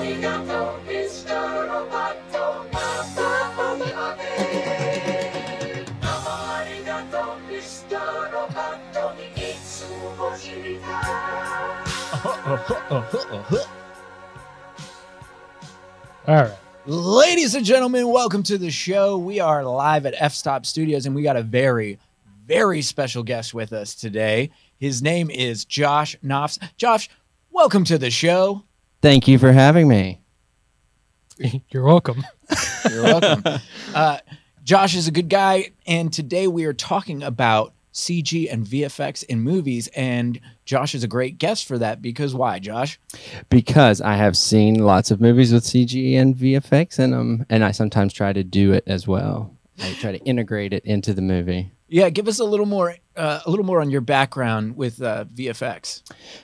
All right. Ladies and gentlemen, welcome to the show. We are live at F-Stop Studios, and we got a very, very special guest with us today. His name is Josh Noftz. Josh, welcome to the show. Thank you for having me. You're welcome. You're welcome. Josh is a good guy, and today we are talking about CG and VFX in movies, and Josh is a great guest for that because why, Josh? Because I have seen lots of movies with CG and VFX in them, and I sometimes try to do it as well. I try to integrate it into the movie. Yeah, give us a little more on your background with VFX.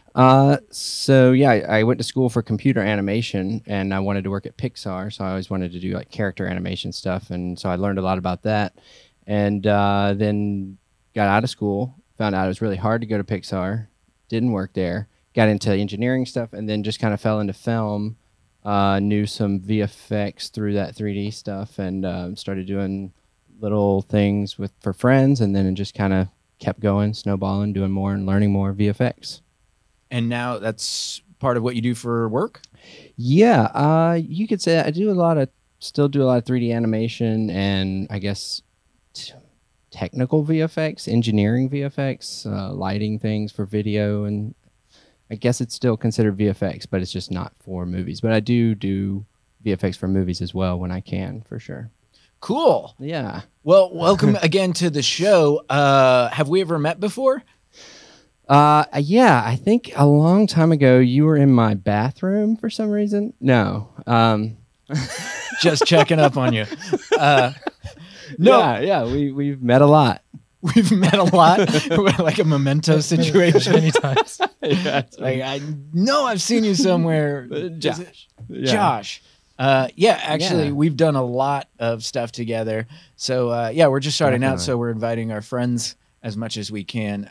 So yeah, I went to school for computer animation, and I wanted to work at Pixar, so I always wanted to do like character animation stuff, and so I learned a lot about that, and then got out of school, found out it was really hard to go to Pixar, didn't work there, got into engineering stuff, and then just kind of fell into film, knew some VFX through that 3D stuff, and started doing little things for friends, and then it just kind of kept going, snowballing, doing more and learning more VFX. And now that's part of what you do for work? Yeah, you could say I still do a lot of 3D animation and I guess technical VFX, engineering VFX, lighting things for video, and I guess it's still considered VFX, but it's just not for movies. But I do VFX for movies as well when I can, for sure. Cool. Yeah. Well, welcome again to the show. Have we ever met before? Yeah, I think a long time ago you were in my bathroom for some reason. No. Just checking up on you. No. Yeah, we've met a lot. We've met a lot. Like a memento situation. Many times. Yeah, like, I know I've seen you somewhere. Josh. Yeah. Josh. Actually, we've done a lot of stuff together. So, we're just starting out, so we're inviting our friends as much as we can.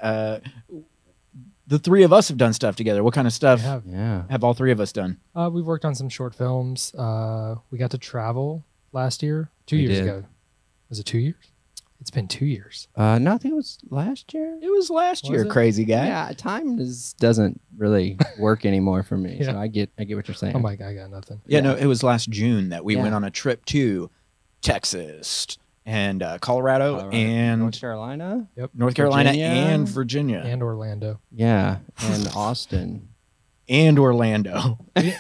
The three of us have done stuff together. What kind of stuff have all three of us done? We've worked on some short films. We got to travel last year, 2 years ago. Was it 2 years? It's been 2 years. No, I think it was last year. It was last year, crazy guy. Yeah, time doesn't really work anymore for me. So I get what you're saying. Oh my God, I got nothing. Yeah, no, it was last June that we went on a trip to Texas and Colorado and North Carolina. Yep. North Carolina and Virginia. And Orlando. Yeah, and Austin. And Orlando.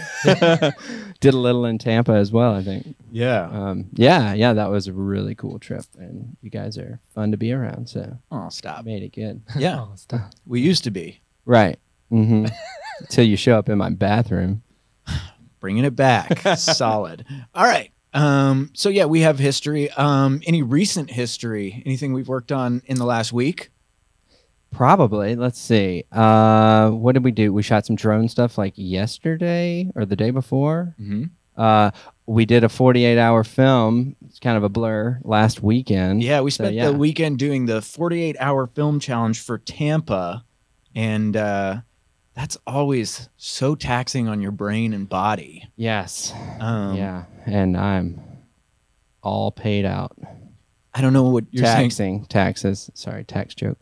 Did a little in Tampa as well, I think. Yeah. Yeah, that was a really cool trip, and you guys are fun to be around, so stop. Made it good. Yeah. Oh, stop. We used to be. Right. Mm-hmm. Until you show up in my bathroom. Bringing it back. Solid. All right. So yeah, we have history. Any recent history? Anything we've worked on in the last week? Probably. Let's see. What did we do? We shot some drone stuff like yesterday or the day before. Mm-hmm. We did a 48-hour film. It's kind of a blur last weekend. Yeah, we spent the weekend doing the 48-hour film challenge for Tampa, and that's always so taxing on your brain and body. Yes. Yeah, and I'm all paid out. I don't know what you're saying. Taxes. Sorry, tax joke.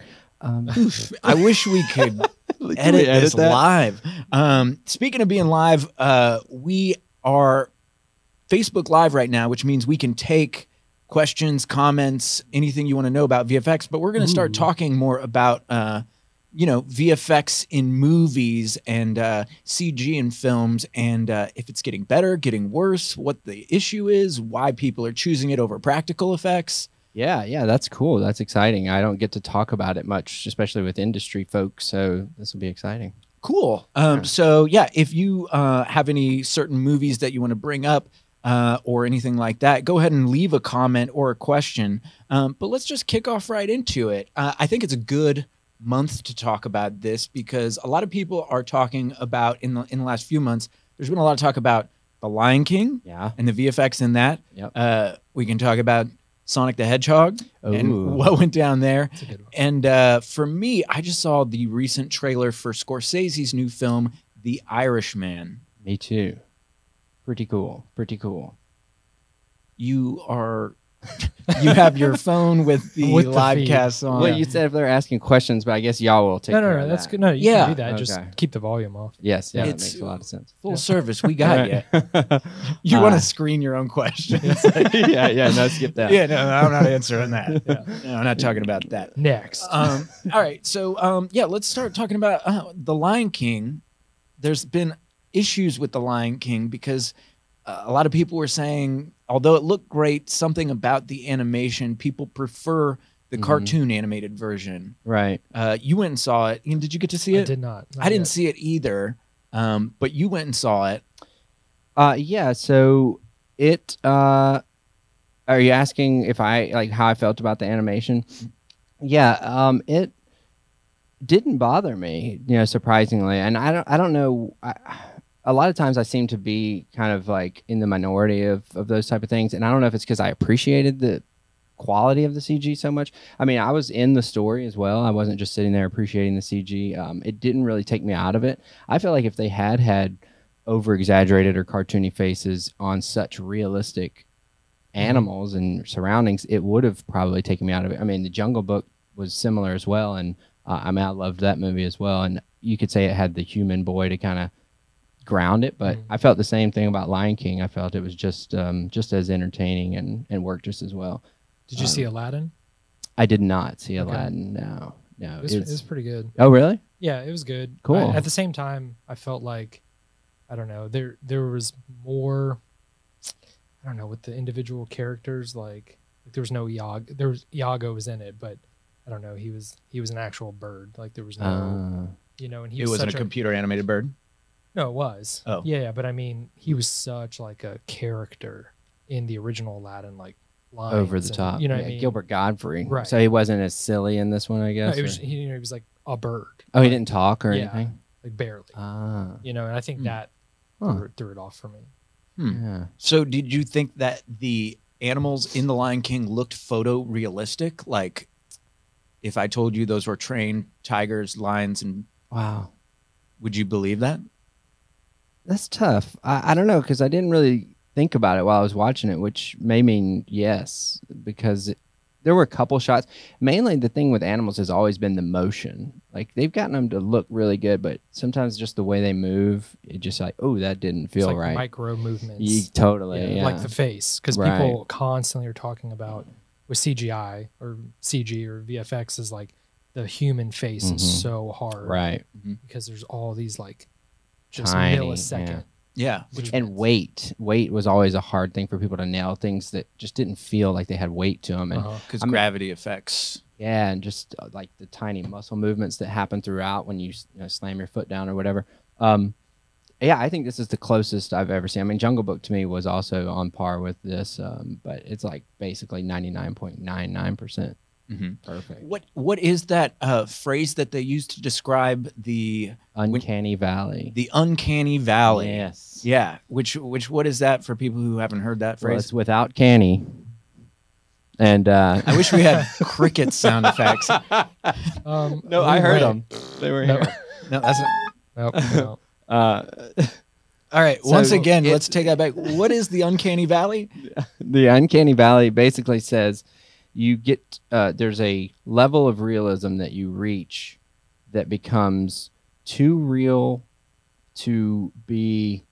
I wish we could edit this live. Speaking of being live, we are Facebook Live right now, which means we can take questions, comments, anything you want to know about VFX. But we're going to start talking more about, VFX in movies and CG in films, and if it's getting better, getting worse, what the issue is, why people are choosing it over practical effects. Yeah, that's cool. That's exciting. I don't get to talk about it much, especially with industry folks, so this will be exciting. Cool. So, if you have any certain movies that you want to bring up or anything like that, go ahead and leave a comment or a question. But let's just kick off right into it. I think it's a good month to talk about this because a lot of people are talking about, in the last few months, there's been a lot of talk about The Lion King and the VFX in that. Yep. We can talk about Sonic the Hedgehog and what went down there. And for me, I just saw the recent trailer for Scorsese's new film, The Irishman. Me too. Pretty cool. Pretty cool. You have your phone with the live cast on. Well, you said if they're asking questions, but I guess y'all will take care of that. That's good. No, you can do that. Just keep the volume off. Yes, yeah, that makes a lot of sense. Full service. We got you. You want to screen your own questions. Yeah, no, skip that. Yeah, no, I'm not answering that. No, I'm not talking about that. Next. All right, so let's start talking about The Lion King. There's been issues with The Lion King because a lot of people were saying, although it looked great, something about the animation, people prefer the cartoon animated version. Right. You went and saw it. Ian, did you get to see it? I did not. I didn't see it either, but you went and saw it. Yeah, so it... are you asking if how I felt about the animation? Yeah, it didn't bother me, surprisingly. And I don't know... a lot of times I seem to be kind of like in the minority of those type of things. And I don't know if it's because I appreciated the quality of the CG so much. I mean, I was in the story as well. I wasn't just sitting there appreciating the CG. It didn't really take me out of it. I feel like if they had over-exaggerated or cartoony faces on such realistic animals and surroundings, it would have probably taken me out of it. I mean, The Jungle Book was similar as well. And I loved that movie as well. And you could say it had the human boy to kind of ground it, but I felt the same thing about Lion King. I felt it was just as entertaining and worked just as well. Did you see Aladdin? I did not see Aladdin. No, it was pretty good. Oh, really? Yeah, it was good. Cool. At the same time, I felt like, I don't know, there was more, I don't know, with the individual characters, like there was no Iago was in it, but I don't know, he was an actual bird. Like there was no, and he wasn't a computer animated bird. No, it was. Oh. Yeah, but I mean, he was such like a character in the original Aladdin, like lines over the top. You know what I mean? Gilbert Godfrey. Right. So he wasn't as silly in this one, I guess. No, it was, he was like a bird. Oh, he didn't talk or anything? Like barely. Ah. And I think that threw it off for me. Yeah. So did you think that the animals in The Lion King looked photorealistic? Like if I told you those were trained tigers, lions, and... Wow. Would you believe that? That's tough. I don't know, because I didn't really think about it while I was watching it, which may mean yes, because there were a couple shots. Mainly the thing with animals has always been the motion. Like they've gotten them to look really good, but sometimes just the way they move, it just like, oh, that didn't feel it's like right. Micro movements. Totally, yeah. Like the face, because people constantly are talking about with CGI or CG or VFX is like the human face is so hard, right? Because there's all these like just tiny, millisecond. Yeah. And weight was always a hard thing for people to nail, things that just didn't feel like they had weight to them. And because gravity affects. Yeah, and just like the tiny muscle movements that happen throughout when you slam your foot down or whatever. Yeah, I think this is the closest I've ever seen. I mean, Jungle Book to me was also on par with this, but it's like basically 99.99%. Perfect. What is that phrase that they use to describe the uncanny valley? The uncanny valley. Yes. Yeah. Which what is that for people who haven't heard that phrase? Well, it's without canny. And I wish we had cricket sound effects. No, I heard them. They were here. No, that's not. No. All right. So once again, let's take that back. What is the uncanny valley? The uncanny valley basically says you get there's a level of realism that you reach that becomes too real to be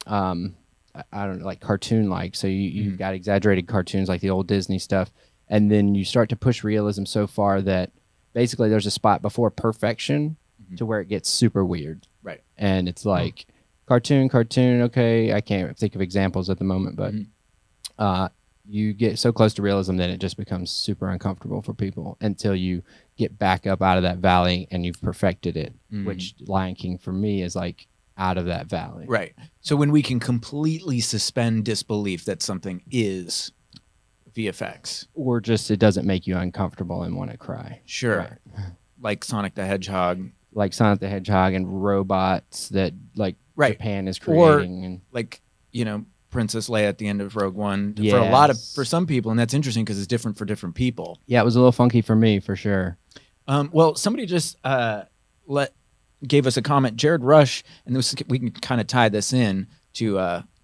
I don't know, like cartoon like. So you've got exaggerated cartoons like the old Disney stuff, and then you start to push realism so far that basically there's a spot before perfection to where it gets super weird. Right. And it's like cartoon, okay, I can't think of examples at the moment, but you get so close to realism that it just becomes super uncomfortable for people until you get back up out of that valley and you've perfected it, which Lion King for me is like out of that valley. Right. So when we can completely suspend disbelief that something is VFX. Or just it doesn't make you uncomfortable and want to cry. Sure. Right. Like Sonic the Hedgehog. Like Sonic the Hedgehog and robots that like Japan is Or creating. And like, Princess Leia at the end of Rogue One. Yes. For some people, and that's interesting because it's different for different people. Yeah, it was a little funky for me, for sure. Well, somebody just gave us a comment. Jared Rush, and we can kind of tie this in to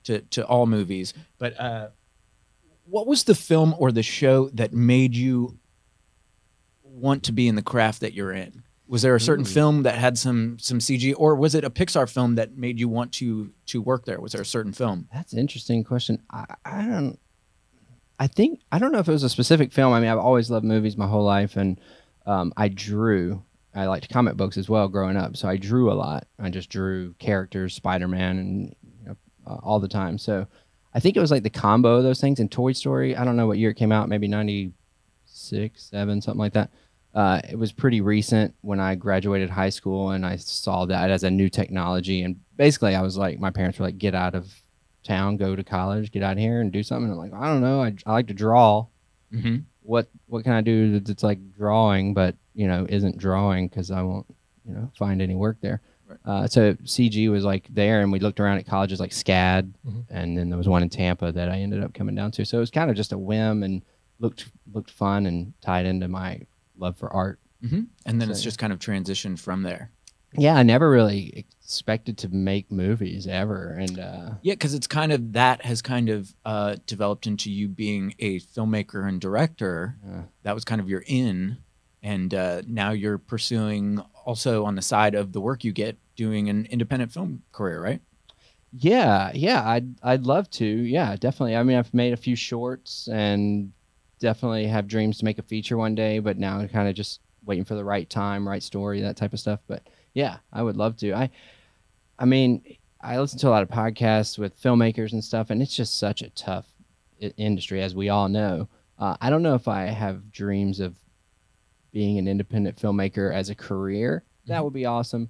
to all movies. But what was the film or the show that made you want to be in the craft that you're in? Was there a certain film that had some CG, or was it a Pixar film that made you want to work there? Was there a certain film? That's an interesting question. I don't know if it was a specific film. I mean, I've always loved movies my whole life, and I drew. I liked comic books as well growing up, so I drew a lot. I just drew characters, Spider-Man, and all the time. So I think it was like the combo of those things. And Toy Story, I don't know what year it came out, maybe 96, 7, something like that. It was pretty recent when I graduated high school, and I saw that as a new technology. And basically, I was like, my parents were like, get out of town, go to college, get out of here and do something. And I'm like, I don't know. I like to draw. Mm-hmm. What can I do that's like drawing, but, isn't drawing because I won't, find any work there. Right. So CG was like there, and we looked around at colleges like SCAD, and then there was one in Tampa that I ended up coming down to. So it was kind of just a whim and looked fun and tied into my love for art. And then it's just kind of transitioned from there. Yeah, I never really expected to make movies ever. And yeah, because it's kind of that has kind of developed into you being a filmmaker and director. That was kind of your in, and now you're pursuing also on the side of the work you get doing an independent film career, right? Yeah, I'd love to. Yeah, definitely. I mean, I've made a few shorts and definitely have dreams to make a feature one day, but now I'm kind of just waiting for the right time, right story, that type of stuff. But yeah, I would love to. I mean, I listen to a lot of podcasts with filmmakers and stuff, and it's just such a tough industry, as we all know. I don't know if I have dreams of being an independent filmmaker as a career. That would be awesome.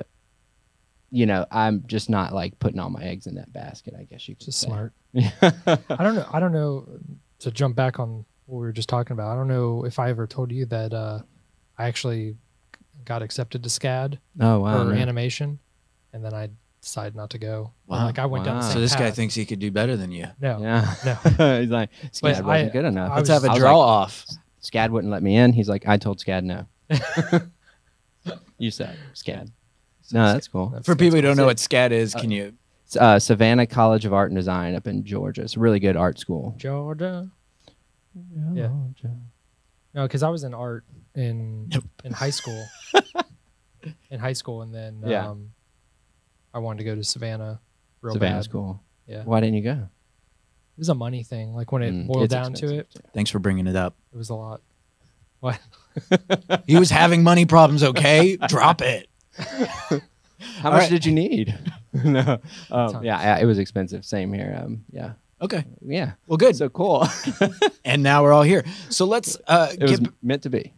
I'm just not like putting all my eggs in that basket, I guess you could say. Smart. I don't know, to jump back on what we were just talking about, I don't know if I ever told you that I actually got accepted to SCAD for animation, and then I decided not to go. Wow. Like I went down the same So this path. guy thinks he could do better than you. No. Yeah. No. He's like, SCAD wasn't good enough. Let's have a draw off. SCAD wouldn't let me in. He's like, I told SCAD no. You said SCAD. No, that's cool. For people who don't know what SCAD is, can you? Savannah College of Art and Design up in Georgia. It's a really good art school. Georgia. Yeah. No, because I was in art in high school. In high school, and then I wanted to go to Savannah. Savannah bad. school. Yeah. Why didn't you go? It was a money thing. Like when it boiled down to it, Thanks for bringing it up. it was a lot. What? He was having money problems. Okay, drop it. How much did you need? No. Yeah, it was expensive. Same here. Yeah. Okay. Yeah. Well, good. So cool. And now we're all here. So let's it was meant to be.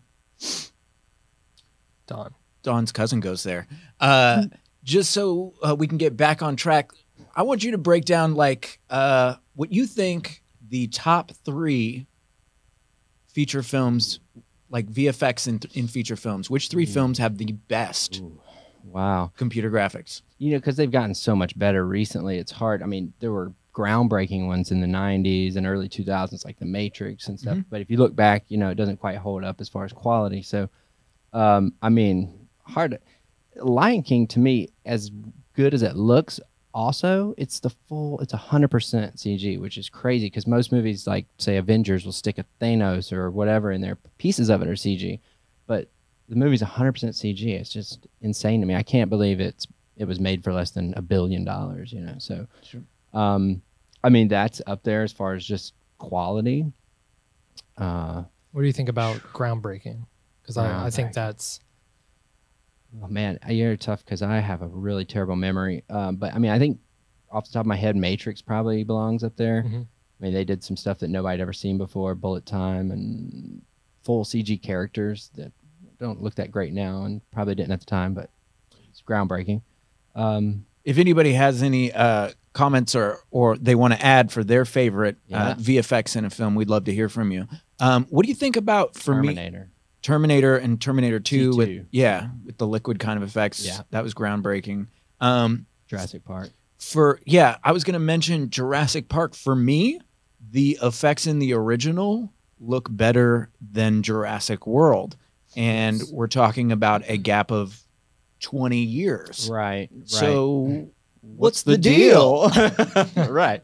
Dawn's cousin goes there. Just so we can get back on track, I want you to break down like what you think the top 3 feature films, like VFX in feature films. Which 3 films have the best computer graphics? Because they've gotten so much better recently. It's hard. I mean, there were groundbreaking ones in the 90s and early 2000s, like The Matrix and stuff. But if you look back, it doesn't quite hold up as far as quality. So, I mean, hard. Lion King, to me, as good as it looks, also, it's 100% CG, which is crazy because most movies, like, say, Avengers, will stick a Thanos or whatever in there. Pieces of it are CG. But the movie's 100% CG. It's just insane to me. I can't believe it was made for less than $1 billion, So, sure. I mean, that's up there as far as just quality. What do you think about groundbreaking? Because I think that's... Oh, man, you're tough because I have a really terrible memory. But, I mean, I think off the top of my head, Matrix probably belongs up there. I mean, they did some stuff that nobody had ever seen before, bullet time and full CG characters that don't look that great now and probably didn't at the time, but it's groundbreaking. If anybody has any comments or they want to add for their favorite VFX in a film, we'd love to hear from you. What do you think about, for Terminator and Terminator 2 with the liquid kind of effects? Yeah. That was groundbreaking. Jurassic Park. I was going to mention Jurassic Park. For me, the effects in the original look better than Jurassic World. And we're talking about a gap of 20 years. Right. So what's the deal? Right.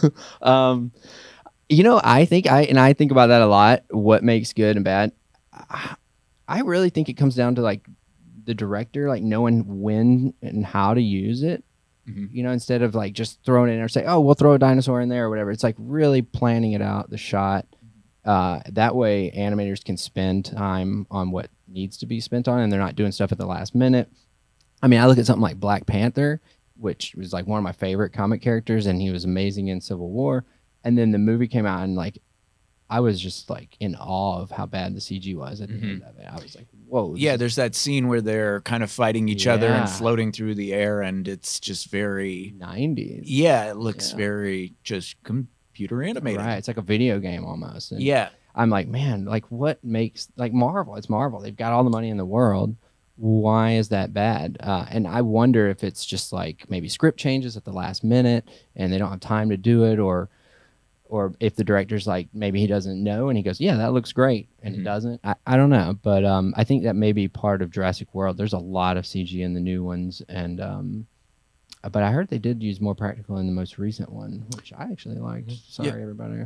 I think I think about that a lot. What makes good and bad? I really think it comes down to like the director, like knowing when and how to use it. Instead of like just throwing it in or say, oh, we'll throw a dinosaur in there or whatever. It's like really planning it out, the shot. That way animators can spend time on what needs to be spent on, and they're not doing stuff at the last minute. I mean, I look at something like Black Panther, which was like one of my favorite comic characters, and he was amazing in Civil War. And then the movie came out, and like I was just like in awe of how bad the CG was at the end of it. I was like, whoa. Yeah, there's that scene where they're kind of fighting each other and floating through the air, and it's just very 90s. Yeah, it looks very just computer animated. Right, it's like a video game almost. And yeah. I'm like, man, like what makes, like Marvel, it's Marvel. They've got all the money in the world. Why is that bad? And I wonder if it's just like maybe script changes at the last minute and they don't have time to do it, or if the director's like, maybe he doesn't know and he goes, yeah, that looks great, and it doesn't. I don't know, but I think that may be part of Jurassic World. There's a lot of CG in the new ones, and but I heard they did use more practical in the most recent one, which I actually liked. Sorry, everybody.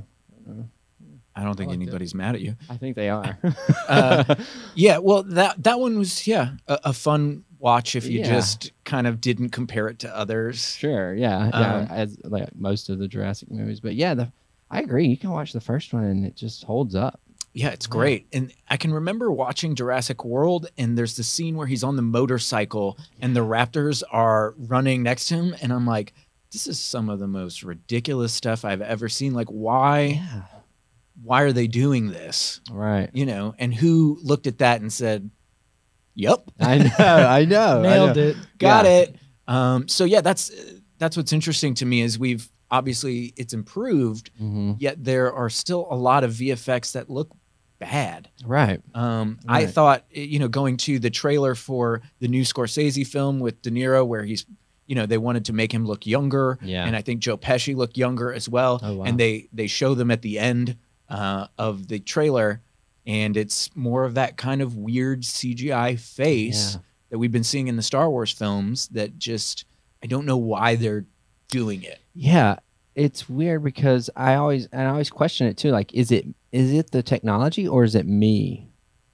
I don't think anybody's mad at you. I think they are. Yeah, well, that one was a fun watch if you just kind of didn't compare it to others. Sure, yeah, as like most of the Jurassic movies. But yeah, I agree. You can watch the first one and it just holds up. Yeah, it's great. And I can remember watching Jurassic World, and there's the scene where he's on the motorcycle and the raptors are running next to him, and I'm like, this is some of the most ridiculous stuff I've ever seen. Like, why are they doing this? Right. And who looked at that and said, yep. I know. Nailed it. Got it. So yeah, that's what's interesting to me is obviously it's improved, yet there are still a lot of VFX that look bad. Right. I thought, going to the trailer for the new Scorsese film with De Niro, where he's, they wanted to make him look younger. Yeah. And I think Joe Pesci looked younger as well. Oh, wow. And they show them at the end of the trailer, and it's more of that kind of weird CGI face that we've been seeing in the Star Wars films that just, I don't know why they're doing it. Yeah, it's weird because I always question it too. Like, is it the technology or is it me?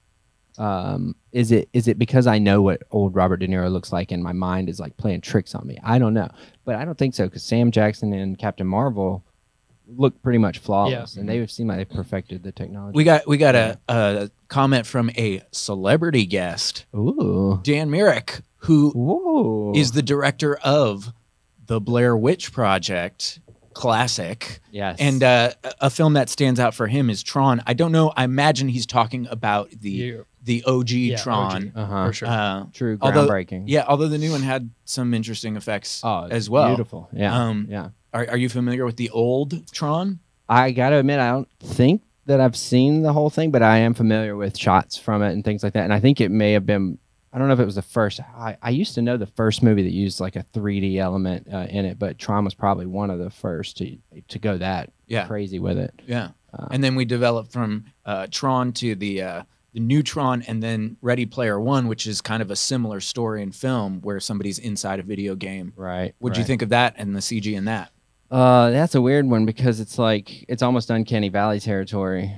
Is it because I know what old Robert De Niro looks like and my mind is like playing tricks on me? I don't know, but I don't think so, because Sam Jackson and Captain Marvel look pretty much flawless, and they seem like they've perfected the technology. We got a comment from a celebrity guest, Dan Myrick, who is the director of the Blair Witch Project classic. Yes. And a film that stands out for him is Tron. I don't know. I imagine he's talking about the OG Tron. OG. For sure. True, groundbreaking. Although the new one had some interesting effects as well. Beautiful. Yeah. Are you familiar with the old Tron? I got to admit, I don't think that I've seen the whole thing, but I am familiar with shots from it and things like that. And I think it may have been, I don't know if it was the first. I used to know the first movie that used like a 3D element in it, but Tron was probably one of the first to go that crazy with it. Yeah. And then we developed from Tron to the new Tron, and then Ready Player One, which is kind of a similar story in film where somebody's inside a video game. Right. What'd you think of that and the CG in that? That's a weird one because it's like, it's almost Uncanny Valley territory,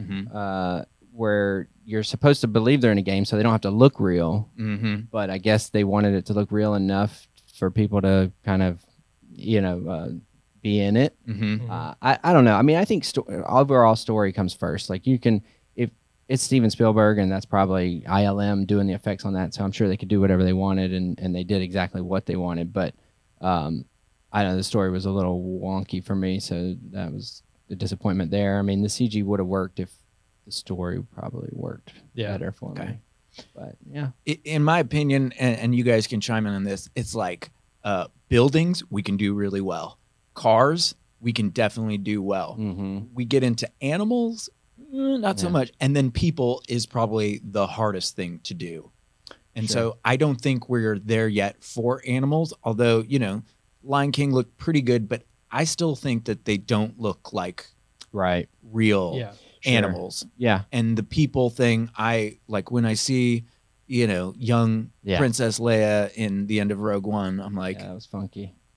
where you're supposed to believe they're in a game so they don't have to look real. But I guess they wanted it to look real enough for people to kind of, be in it. I don't know. I mean, I think overall story comes first. Like, you can, if it's Steven Spielberg, and that's probably ILM doing the effects on that, so I'm sure they could do whatever they wanted, and they did exactly what they wanted. But I know the story was a little wonky for me, so that was the disappointment there. I mean, the CG would have worked if the story probably worked better for me. But yeah, in my opinion, and you guys can chime in on this, it's like buildings we can do really well, cars we can definitely do well. We get into animals, not so much, and then people is probably the hardest thing to do. And so I don't think we're there yet for animals, although Lion King looked pretty good, but I still think that they don't look like real animals. Yeah. And the people thing, I like when I see, young Princess Leia in the end of Rogue One, I'm like, that was funky.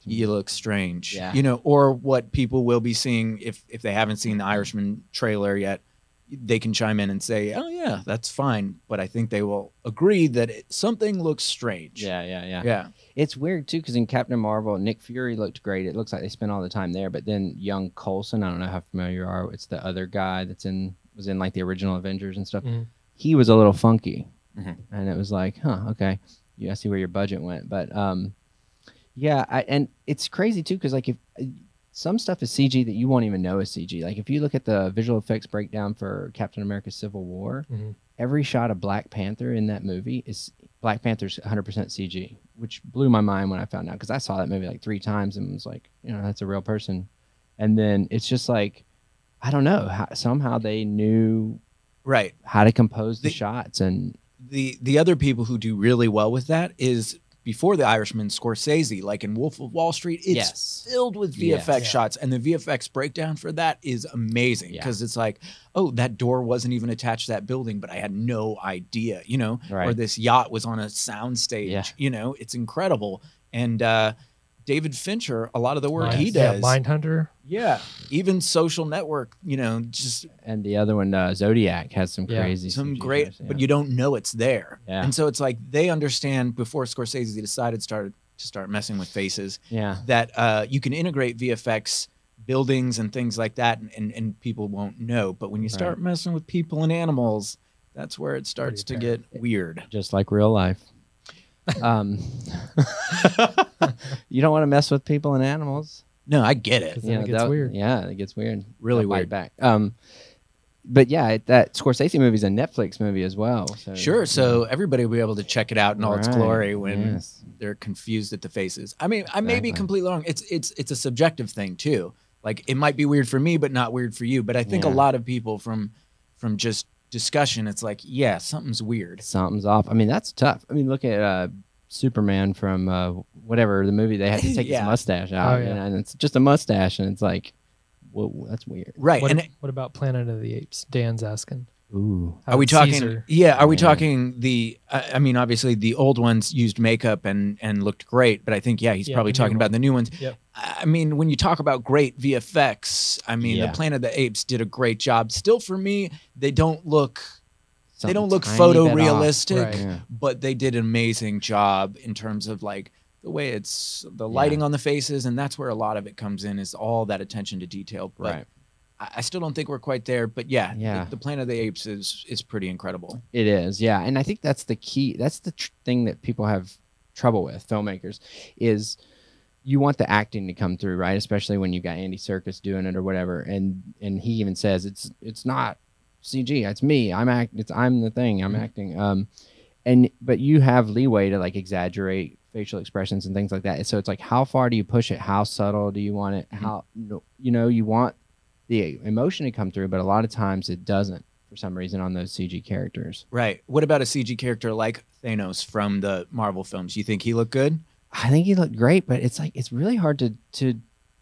you look strange. Yeah. You know, or what people will be seeing if they haven't seen the Irishman trailer yet, they can chime in and say, oh yeah, that's fine. But I think they will agree that something looks strange. Yeah. It's weird too, because in Captain Marvel, Nick Fury looked great. It looks like they spent all the time there. But then young Coulson, I don't know how familiar you are. It's the other guy was in like the original Avengers and stuff. He was a little funky, and it was like, huh, okay, yeah, I see where your budget went. But yeah, and it's crazy too, because like if some stuff is CG that you won't even know is CG. Like if you look at the visual effects breakdown for Captain America: Civil War, every shot of Black Panther in that movie is Black Panther's 100% CG, which blew my mind when I found out, because I saw that movie like 3 times and was like, you know, that's a real person. And then it's just like, I don't know, somehow they knew how to compose the shots. And the other people who do really well with that is, before The Irishman, Scorsese, like in Wolf of Wall Street, it's filled with VFX shots, and the VFX breakdown for that is amazing, because it's like, oh, that door wasn't even attached to that building, but I had no idea, you know, or this yacht was on a sound stage, you know, it's incredible. And David Fincher, a lot of the work he does. Mindhunter. Yeah. Even Social Network, you know, just. And the other one, Zodiac, has some crazy. Some great, but you don't know it's there. Yeah. And so it's like they understand, before Scorsese decided to start messing with faces, that you can integrate VFX buildings and things like that, and people won't know. But when you start messing with people and animals, that's where it starts to get weird. Just like real life. You don't want to mess with people and animals. No, I get it. Then it gets weird. Yeah, it gets weird. Really weird. Back. But yeah, that Scorsese movie is a Netflix movie as well. So, sure. So everybody will be able to check it out in all its glory when they're confused at the faces. I mean, I may be completely wrong. It's a subjective thing too. Like, it might be weird for me, but not weird for you. But I think a lot of people from just discussion, it's like, yeah, something's weird. Something's off. I mean, that's tough. I mean, look at Superman from whatever the movie. They had to take his mustache out, and it's just a mustache, and it's like, whoa, that's weird. Right. What about Planet of the Apes? Dan's asking. Ooh. Are we talking? Caesar? Yeah. Are we talking the? I mean, obviously the old ones used makeup and looked great, but I think he's probably talking about the new ones. Yep. I mean, when you talk about great VFX, I mean, the Planet of the Apes did a great job. Still, for me, they don't look photorealistic, but they did an amazing job in terms of like the way it's the lighting on the faces, and that's where a lot of it comes in, is all that attention to detail. But I still don't think we're quite there, but the Planet of the Apes is pretty incredible. It is, and I think that's the key. That's the thing that people have trouble with, filmmakers, is you want the acting to come through, right? Especially when you got Andy Serkis doing it or whatever, and he even says it's not CG, it's me. I'm the thing. I'm acting. But you have leeway to like exaggerate facial expressions and things like that. So it's like, how far do you push it? How subtle do you want it? How you want the emotion to come through, but a lot of times it doesn't for some reason on those CG characters. Right. What about a CG character like Thanos from the Marvel films? You think he looked good? I think he looked great, but it's like it's really hard to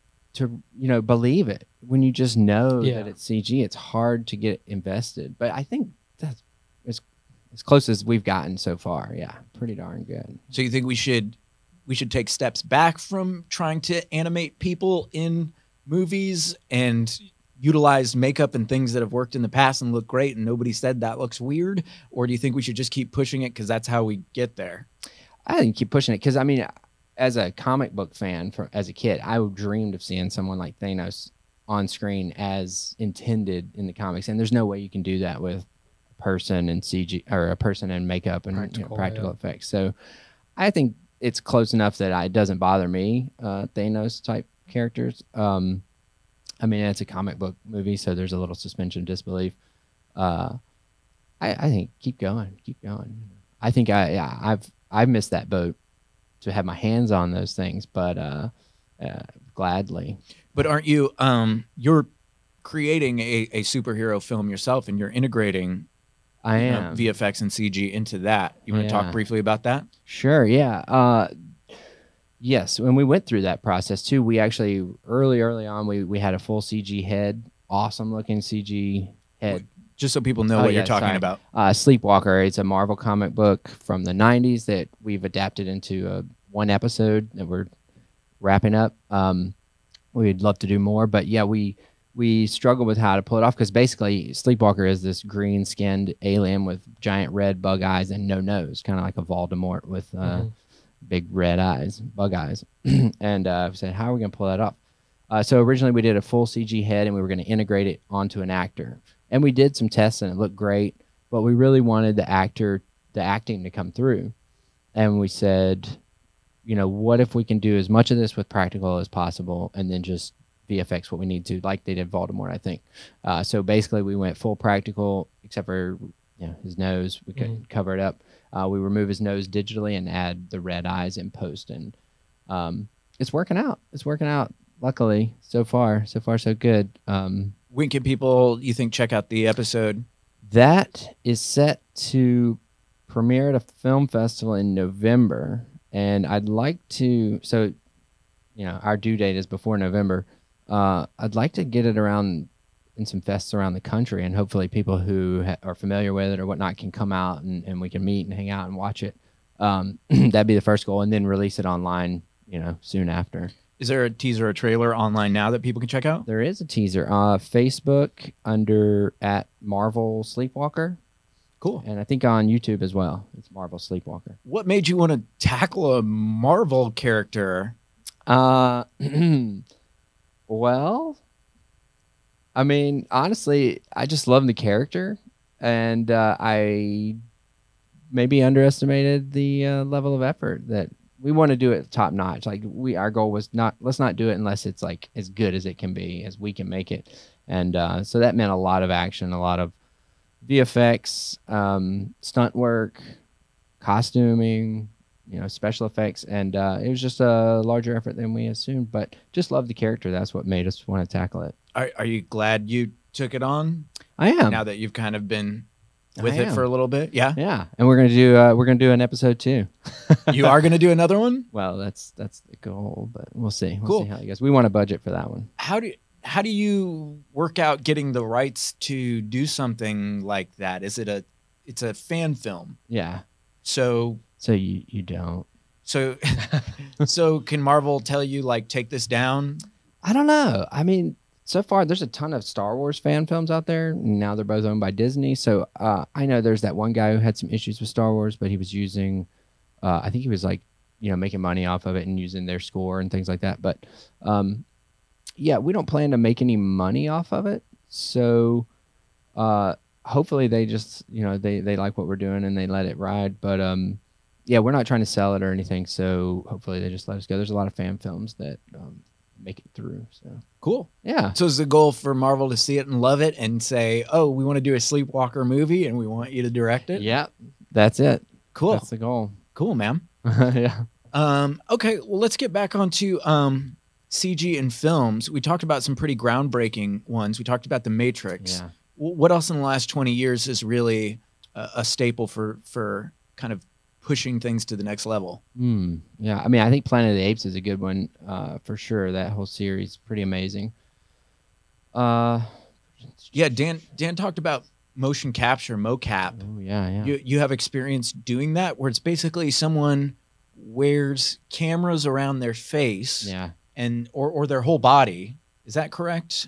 believe it when you just know that it's CG. It's hard to get invested. But I think that's as close as we've gotten so far. Yeah, pretty darn good. So you think we should take steps back from trying to animate people in movies and utilize makeup and things that have worked in the past and look great and nobody said that looks weird? Or do you think we should just keep pushing it because that's how we get there? I think keep pushing it because, I mean, as a comic book fan as a kid, I dreamed of seeing someone like Thanos on screen as intended in the comics, and there's no way you can do that with a person in CG or a person in makeup and practical effects. So I think it's close enough that it doesn't bother me, Thanos type characters. I mean, it's a comic book movie, so there's a little suspension of disbelief. I think keep going. I think I've missed that boat to have my hands on those things, but gladly. But aren't you? You're creating a superhero film yourself, and you're integrating. I am VFX and CG into that. You want to talk briefly about that? Sure. Yeah. Yes, when we went through that process too, we actually early on we had a full CG head, awesome looking CG head. Just so people know what you're talking about. Sleepwalker. It's a Marvel comic book from the 90s that we've adapted into one episode that we're wrapping up. We'd love to do more, but yeah, we struggle with how to pull it off because basically Sleepwalker is this green-skinned alien with giant red bug eyes and no nose, kind of like a Voldemort with big red eyes, bug eyes. And we said, how are we going to pull that off? So originally we did a full CG head and we were going to integrate it onto an actor. And we did some tests and it looked great, but we really wanted the acting to come through. And we said, you know, what if we can do as much of this with practical as possible and then just VFX what we need to, like they did Voldemort, I think. So basically we went full practical, except for his nose. We could cover it up. We remove his nose digitally and add the red eyes in post. And it's working out. It's working out. Luckily, so far so good. When can people, you think, check out the episode? That is set to premiere at a film festival in November. And I'd like to, so, you know, our due date is before November. I'd like to get it around in some fests around the country, and hopefully people who are familiar with it or whatnot can come out and we can meet and hang out and watch it. That'd be the first goal, and then release it online, you know, soon after. Is there a teaser or trailer online now that people can check out? There is a teaser. Facebook at Marvel Sleepwalker. Cool. And I think on YouTube as well. It's Marvel Sleepwalker. What made you want to tackle a Marvel character? Well, I mean, honestly, I just love the character, and I maybe underestimated the level of effort that we want to do it top notch. Like our goal was let's not do it unless it's like as good as it can be, as we can make it. And so that meant a lot of action, a lot of VFX, stunt work, costuming, you know, special effects, and it was just a larger effort than we assumed, but just love the character. That's what made us want to tackle it. Are you glad you took it on? I am. Now that you've kind of been with it for a little bit. Yeah. Yeah. And we're gonna do an episode 2. You are gonna do another one? Well, that's the goal, but we'll see. We'll Cool. see how it goes. We want a budget for that one. How do you work out getting the rights to do something like that? It's a fan film. Yeah. So you don't. So so can Marvel tell you, like, take this down? I don't know. I mean, so far there's a ton of Star Wars fan films out there. Now they're both owned by Disney. So I know there's that one guy who had some issues with Star Wars, but he was using, I think he was like, you know, making money off of it and using their score and things like that. But yeah, we don't plan to make any money off of it. So hopefully they just, you know, they like what we're doing and they let it ride. But yeah, we're not trying to sell it or anything. So hopefully they just let us go. There's a lot of fan films that make it through. So cool. Yeah. So is the goal for Marvel to see it and love it and say, oh, we want to do a Sleepwalker movie and we want you to direct it? Yeah, that's it. Cool. That's the goal. Cool, man. Yeah. Okay, well, let's get back onto CG and films. We talked about some pretty groundbreaking ones. We talked about The Matrix. Yeah. What else in the last 20 years is really a staple for kind of pushing things to the next level? Yeah, I mean, I think Planet of the Apes is a good one for sure. That whole series is pretty amazing. Yeah, Dan talked about motion capture, mocap. Oh yeah. You have experience doing that, where it's basically someone wears cameras around their face, Yeah. and or their whole body. Is that correct?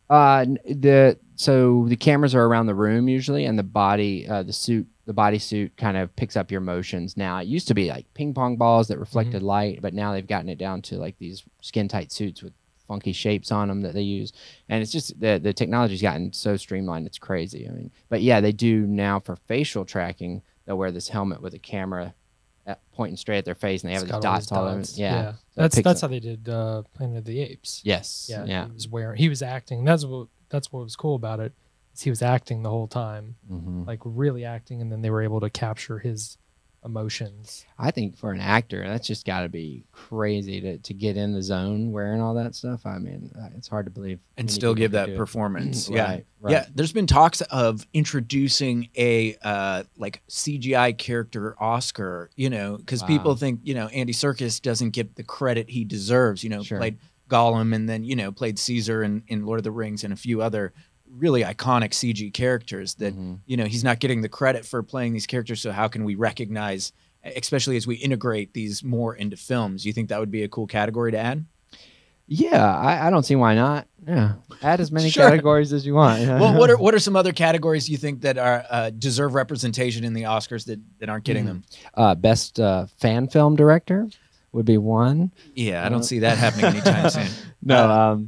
So the cameras are around the room usually, and the body, the bodysuit kind of picks up your motions. Now it used to be like ping pong balls that reflected light, but now they've gotten it down to like these skin tight suits with funky shapes on them that they use, and it's just the technology's gotten so streamlined, it's crazy. I mean, but yeah, they do now for facial tracking. They'll wear this helmet with a camera pointing straight at their face, and they have these dots all over. Yeah. So that's how they did Planet of the Apes. Yes. Yeah. He was acting. That's what was cool about it. Is he was acting the whole time, like really acting, and then they were able to capture his emotions. I think for an actor, that's just got to be crazy to get in the zone wearing all that stuff. I mean, it's hard to believe. And still give that performance. Right. Yeah. There's been talks of introducing a like CGI character Oscar, you know, because people think, you know, Andy Serkis doesn't get the credit he deserves, you know, played Gollum and then, you know, played Caesar in Lord of the Rings and a few other really iconic CG characters that, you know, he's not getting the credit for playing these characters. So how can we recognize especially as we integrate these more into films. You think that would be a cool category to add? Yeah, I don't see why not. Yeah, add as many Sure. categories as you want. Well, what are some other categories you think that are deserve representation in the Oscars that aren't getting them? Best fan film director would be one. Yeah, I don't see that happening anytime soon. No,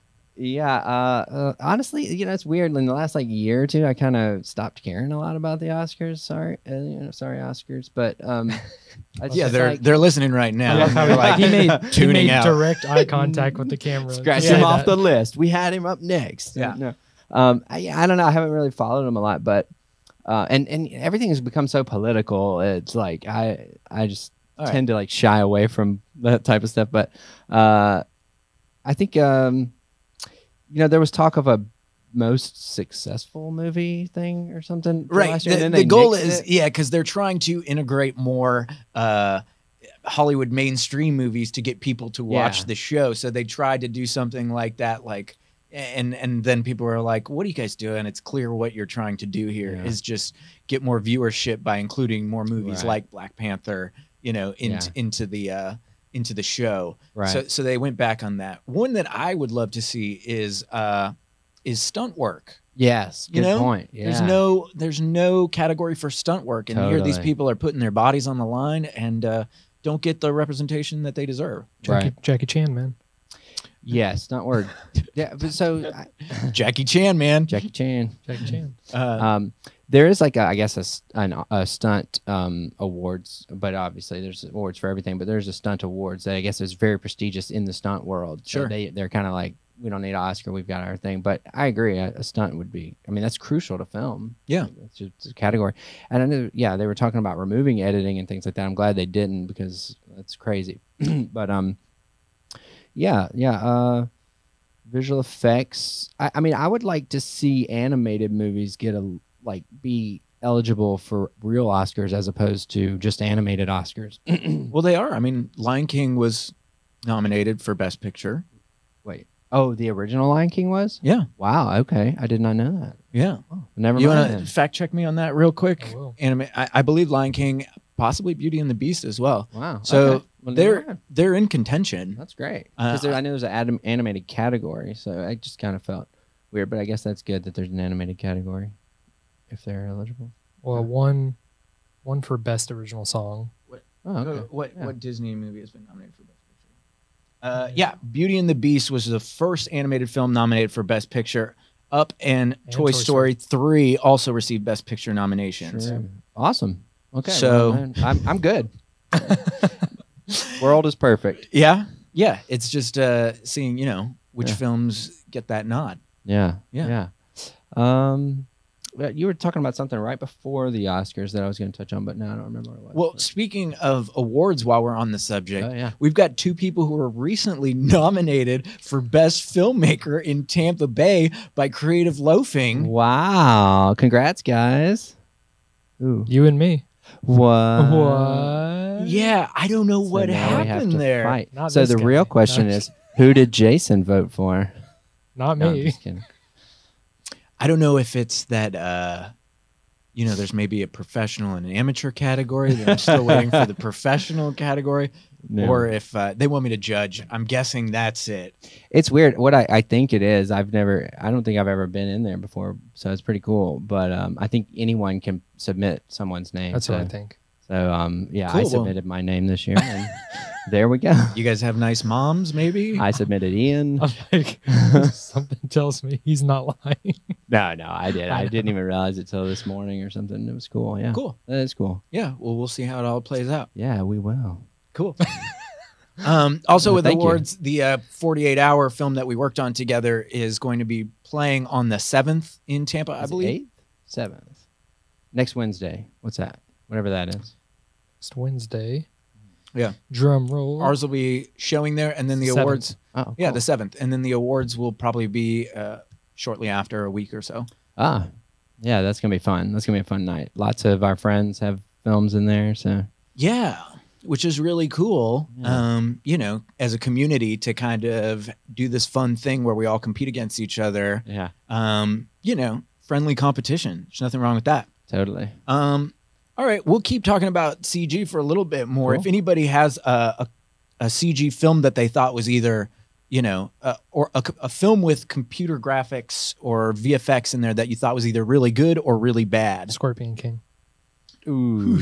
honestly, it's weird. In the last year or two, I kind of stopped caring a lot about the Oscars. Sorry, sorry Oscars, but yeah, they're listening right now. I love how They're he made tuning out. direct eye contact with the camera. Scratch him off the list. We had him up next. Yeah. No. I don't know. I haven't really followed him a lot, but and everything has become so political. It's like I just tend to shy away from that type of stuff. But I think there was talk of a most successful movie thing or something. Right. The goal is, because they're trying to integrate more Hollywood mainstream movies to get people to watch the show. So they tried to do something like that, and then people were like, what are you guys doing? It's clear what you're trying to do here is just get more viewership by including more movies like Black Panther, into the show. Right. So they went back on that. One that I would love to see is stunt work. Yes, good point. Yeah. There's no category for stunt work, and here these people are putting their bodies on the line and don't get the representation that they deserve. Jackie Chan, man. Yes, stunt work. Yeah, but Jackie Chan, man. Jackie Chan. There is a stunt awards, but obviously there's awards for everything. But there's a stunt awards that I guess is very prestigious in the stunt world. Sure, so they're kind of like, we don't need an Oscar, we've got our thing. But I agree, a stunt would be. I mean, that's crucial to film. Yeah, it's just a category. And I knew, they were talking about removing editing and things like that. I'm glad they didn't because that's crazy. But visual effects. I mean, I would like to see animated movies get be eligible for real Oscars as opposed to just animated Oscars. Well, they are. I mean, Lion King was nominated for Best Picture. Wait. Oh, the original Lion King was? Yeah. Wow. Okay. I did not know that. Yeah. Oh, never you mind. You want to fact check me on that real quick? I will. I believe Lion King, possibly Beauty and the Beast as well. Wow. So okay. Well, they're in contention. That's great. Because I know there's an animated category, so I just kind of felt weird. But I guess that's good that there's an animated category if they're eligible. Well, one for Best Original Song. What Disney movie has been nominated for Best Picture? Beauty and the Beast was the first animated film nominated for Best Picture. Up and Toy Story 3 also received Best Picture nominations. Sure. Awesome. Okay. So I'm good. World is perfect. Yeah. It's just seeing which films get that nod. Yeah. You were talking about something right before the Oscars that I was going to touch on, but now I don't remember what it was. Well, speaking of awards, while we're on the subject, Oh, we've got two people who were recently nominated for Best Filmmaker in Tampa Bay by Creative Loafing. Wow. Congrats, guys. Ooh. You and me. What? Yeah, I don't know what now we have happened to there. fight. Not So this the guy. real question is, who did Jason vote for? Not No, I'm me. just kidding. I don't know if it's that, there's maybe a professional and an amateur category that I'm still waiting for the professional category, No. or if they want me to judge. I'm guessing that's it. It's weird. What I think it is, I don't think I've ever been in there before, so it's pretty cool. But I think anyone can submit someone's name. That's what I think. So Cool, I submitted my name this year, and there we go. You guys have nice moms, maybe? I submitted Ian. I'm like, something tells me he's not lying. No, I did. I didn't even realize it till this morning or something. It was cool. Yeah, Cool. That is cool. Yeah, well, we'll see how it all plays out. Yeah, we will. Cool. Also with Thank you. awards, the 48-hour film that we worked on together is going to be playing on the 7th in Tampa, I believe. 8th? 7th. Next Wednesday. What's that? Whatever that is. Next Wednesday. Yeah. Drum roll. Ours will be showing there, and then the 7th. awards. Oh, cool. Yeah, the 7th. And then the awards will probably be shortly after, a week or so. Yeah, that's going to be fun. That's going to be a fun night. Lots of our friends have films in there, so. Yeah, which is really cool, Yeah. as a community to kind of do this fun thing where we all compete against each other. Yeah. Friendly competition. There's nothing wrong with that. Totally. All right, we'll keep talking about CG for a little bit more. Cool. If anybody has a CG film that they thought was either, or a film with computer graphics or VFX in there that you thought was either really good or really bad. Scorpion King. Ooh.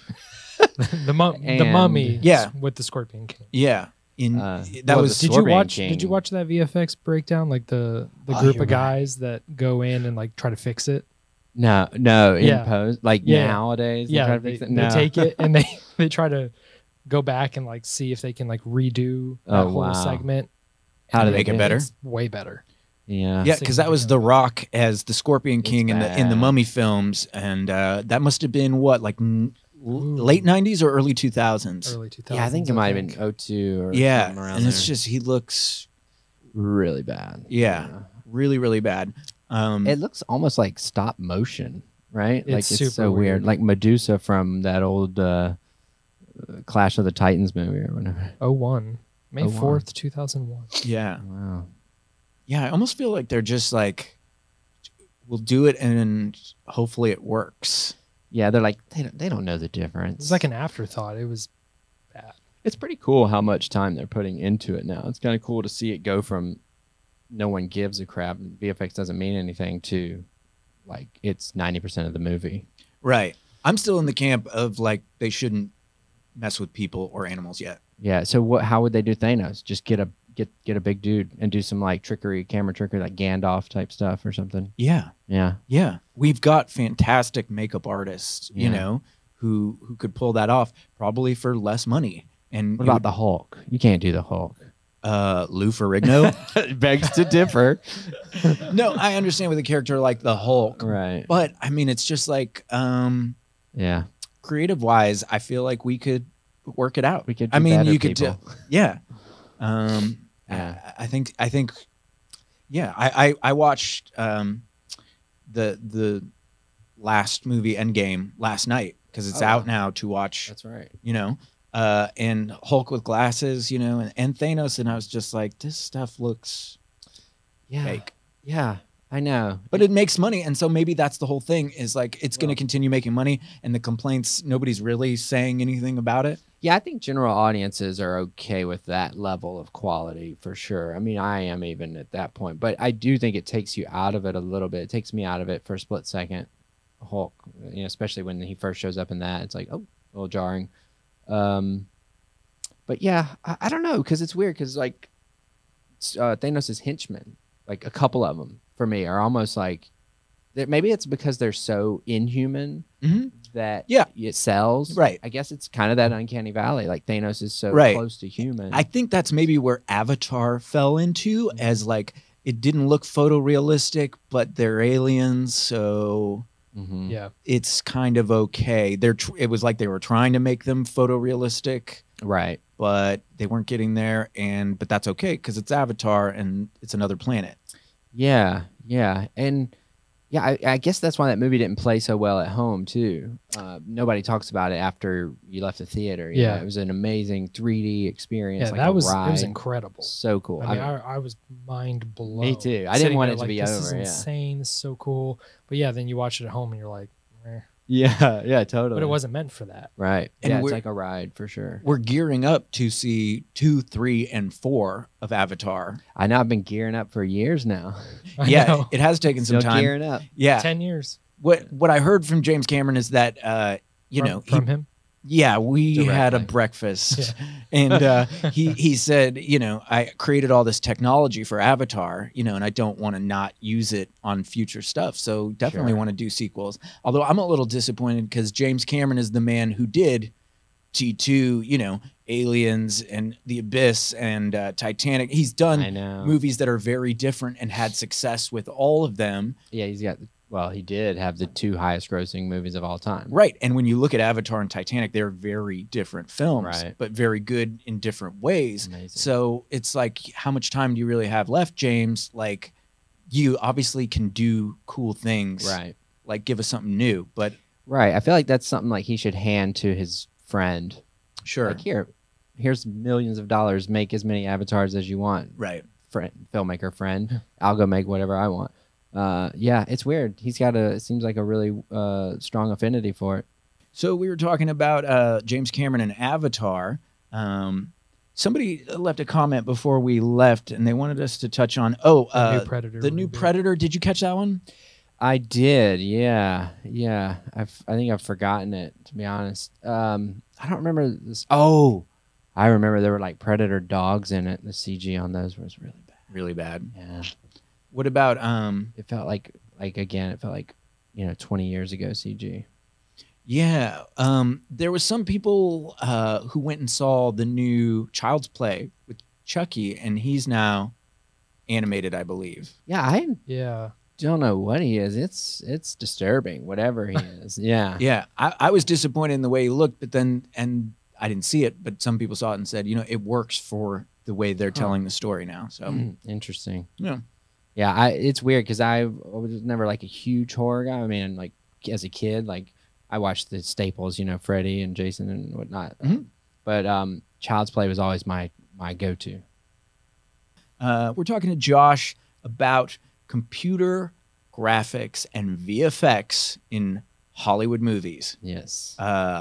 The Mummy. Yeah. With the Scorpion King. Yeah. Well, Was Did you watch that VFX breakdown? Like the group you're of guys that go in and like try to fix it. No, Yeah. in post like Yeah. nowadays. Yeah, try to they fix it? No. take it and they try to go back and like see if they can like redo that Oh, whole wow. segment. How And to make it do better? It's way better. Yeah. Yeah, because that was The Rock as the Scorpion King in the bad. Mummy films, and that must have been what, like late 90s or early 2000s. Early 2000s. Yeah, I think it might have been 02 or Yeah, something around and it's there. just he looks really bad. yeah, really really bad. It looks almost like stop motion, right? Like It's it's super so weird. weird. Like Medusa from that old Clash of the Titans movie or whatever. 01. May 01. 4th, 2001. Yeah, Wow. yeah. I almost feel like they're just like, we'll do it and hopefully it works. Yeah, they're like they don't know the difference. It was like an afterthought. It was bad. It's pretty cool how much time they're putting into it now. It's kind of cool to see it go from no one gives a crap, VFX doesn't mean anything, to like it's 90% of the movie. Right. I'm still in the camp of like they shouldn't mess with people or animals yet. Yeah. So how would they do Thanos? Just get a big dude and do some like camera trickery, like Gandalf type stuff or something. Yeah. Yeah. Yeah, we've got fantastic makeup artists, you Yeah. know, who could pull that off probably for less money. And What about the Hulk? You can't do the Hulk. Lou Ferrigno? Begs to differ. No, I understand with a character like the Hulk, Right. but I mean, it's just like Yeah. creative wise, I feel like we could work it out. We could. Do I mean, better you could, people. yeah. Yeah. I think, yeah. I watched the last movie Endgame last night because it's Oh, out wow. now to watch. That's right. You know, and Hulk with glasses, you know, and Thanos, and I was just like, this stuff looks Yeah. fake, Yeah. I know. but it makes money, and so maybe that's the whole thing. Is like it's going to Well- continue making money, and the complaints, nobody's really saying anything about it. Yeah, I think general audiences are okay with that level of quality for sure. I mean, I am even at that point, but I do think it takes you out of it a little bit. It takes me out of it for a split second. Hulk, you know, especially when he first shows up in that, it's like, oh, a little jarring. But yeah, I don't know, because it's weird, because like Thanos' henchmen, like a couple of them for me are almost like, maybe it's because they're so inhuman Mm-hmm. that Yeah. it sells. Right. I guess it's kind of that uncanny valley. Like Thanos is so Right. close to human. I think that's maybe where Avatar fell into, as like it didn't look photorealistic, but they're aliens, so Mhm. Yeah. it's kind of okay. It was like they were trying to make them photorealistic, Right. but they weren't getting there, but that's okay because it's Avatar and it's another planet. Yeah. Yeah. And yeah, I guess that's why that movie didn't play so well at home too. Nobody talks about it after you left the theater. you Yeah. know? It was an amazing 3D experience. Yeah, like that a was ride. it was incredible. So cool. I mean, I was mind blown. Me too. I didn't Sitting want there it to like, be this over. is Yeah. insane. This is so cool. But yeah, then you watch it at home and you're like, eh. Yeah. Yeah. Totally. But it wasn't meant for that. Right. And Yeah. It's we're- like a ride for sure. We're gearing up to see 2, 3, and 4 of Avatar. I know. I've been gearing up for years now. I Yeah, know. it has taken some Still time. gearing up. Yeah, 10 years what I heard from James Cameron is that from him. Yeah, we had a Directly. breakfast, and he said, I created all this technology for Avatar, and I don't want to not use it on future stuff. So definitely Sure. want to do sequels. Although I'm a little disappointed because James Cameron is the man who did T2, Aliens and The Abyss and Titanic. He's I done know. movies that are very different and had success with all of them. Yeah, he did have the 2 highest grossing movies of all time. Right. And when you look at Avatar and Titanic, they're very different films, Right. but very good in different ways. Amazing. So it's like, how much time do you really have left, James? Like, you obviously can do cool things. Right. Like, give us something new. But Right. I feel like that's something like he should hand to his friend. sure. Like, here's millions of dollars. Make as many avatars as you want. Right. Filmmaker friend. I'll go make whatever I want. Yeah, it's weird. He's got it seems like a really strong affinity for it. So we were talking about James Cameron and Avatar. Somebody left a comment before we left, and they wanted us to touch on The new Predator. The new reboot. Predator. Did you catch that one? I did, yeah. I think I've forgotten it, to be honest. I don't remember this. Oh, I remember there were like predator dogs in it. The CG on those was really bad. Really bad. Yeah. What about It felt like again, it felt like 20 years ago CG. Yeah, there was some people who went and saw the new Child's Play with Chucky, and he's now animated, I believe. Yeah, Yeah. don't know what he is. It's disturbing, whatever he is. Yeah. Yeah, I was disappointed in the way he looked, but then, and I didn't see it, but some people saw it and said, it works for the way they're telling the story now. So Interesting. yeah, Yeah, it's weird because I was never like a huge horror guy. I mean, like as a kid, like I watched the staples, Freddy and Jason and whatnot. But Child's Play was always my go-to. we're talking to Josh about computer graphics and VFX in Hollywood movies. Yes.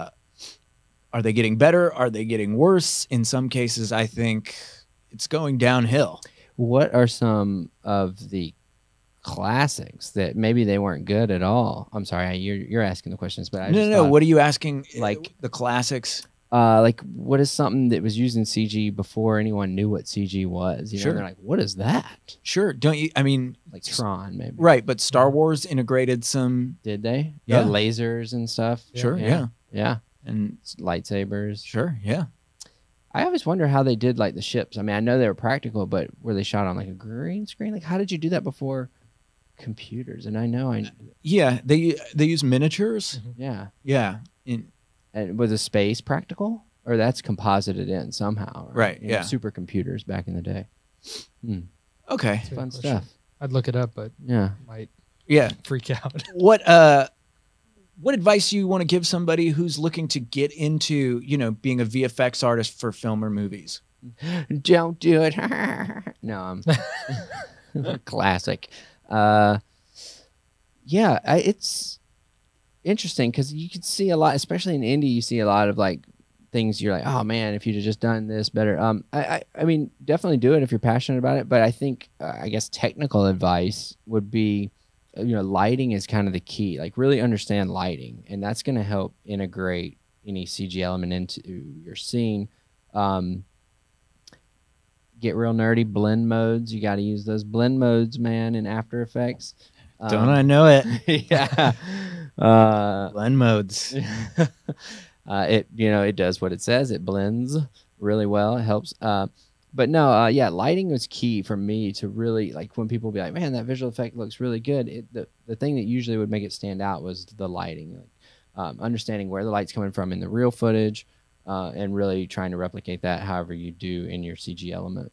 Are they getting better? Are they getting worse? In some cases, I think it's going downhill. What are some of the classics that maybe they weren't good at all? I'm sorry, you're asking the questions, but No. What are you asking? Like the classics? Like what is something that was used in CG before anyone knew what CG was? Sure. They're like, what is that? Sure. Don't you? I mean, Like Tron, maybe. right? But Star Wars integrated some. Did they? Yeah. Lasers and stuff. Sure. Yeah. And Lightsabers. sure. Yeah. I always wonder how they did like the ships. I mean, I know they were practical, but were they shot on like a green screen? Like, how did you do that before computers? And Yeah. They use miniatures. yeah. Yeah. And was the space practical, or that's composited in somehow? Right, yeah. Supercomputers back in the day. Okay. Good Fun question. stuff. I'd look it up, but Yeah. might Yeah. freak out. What advice do you want to give somebody who's looking to get into, being a VFX artist for film or movies? Don't do it. No, classic. It's interesting because you can see a lot, especially in indie. You see a lot of like things. You're like, oh man, if you'd have just done this better. I mean, definitely do it if you're passionate about it. But I think, I guess, technical advice would be, lighting is kind of the key. Like, really understand lighting, and that's going to help integrate any CG element into your scene. Get real nerdy. Blend modes. You got to use those blend modes, man, in After Effects. Don't I know it? Yeah. Blend modes. It does what it says. It blends really well. It helps. But no, lighting was key for me to really, like, when people be like, man, that visual effect looks really good. The thing that usually would make it stand out was the lighting, like understanding where the light's coming from in the real footage, and really trying to replicate that however you do in your CG element.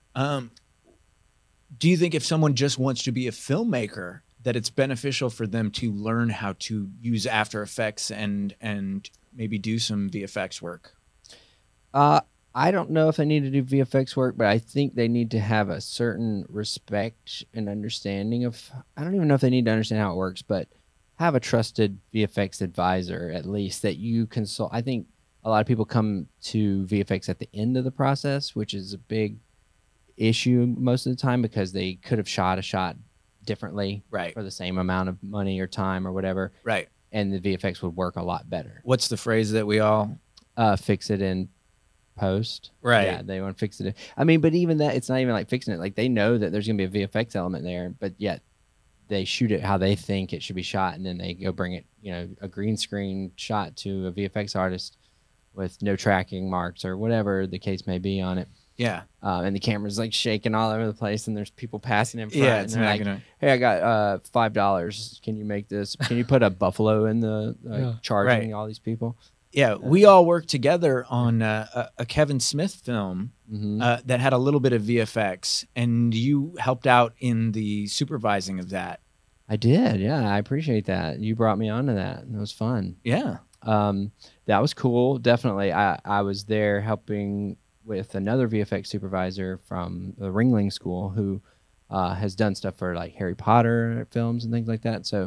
Do you think if someone just wants to be a filmmaker, that it's beneficial for them to learn how to use After Effects and maybe do some VFX work? I don't know if they need to do VFX work, but I think they need to have a certain respect and understanding of, I don't even know if they need to understand how it works, but have a trusted VFX advisor at least that you consult. I think a lot of people come to VFX at the end of the process, which is a big issue most of the time because they could have shot a shot differently, right, for the same amount of money or time or whatever, right, and the VFX would work a lot better. What's the phrase that we all fix it in post? Right. Yeah, they want to fix it. I mean, but even that, it's not even like fixing it. Like, they know that there's gonna be a VFX element there, but yet they shoot it how they think it should be shot, and then they go bring it, a green screen shot to a VFX artist with no tracking marks or whatever the case may be on it. Yeah. And the camera's like shaking all over the place, and there's people passing in front. Yeah, and it's they're not like, gonna. hey, I got $5. Can you make this? Can you put a buffalo in the charging all these people? Yeah, we all worked together on a Kevin Smith film that had a little bit of VFX, and you helped out in the supervising of that. I did, yeah. I appreciate that. You brought me onto that, and it was fun. Yeah. That was cool, definitely. I was there helping with another VFX supervisor from the Ringling School who has done stuff for like Harry Potter films and things like that. So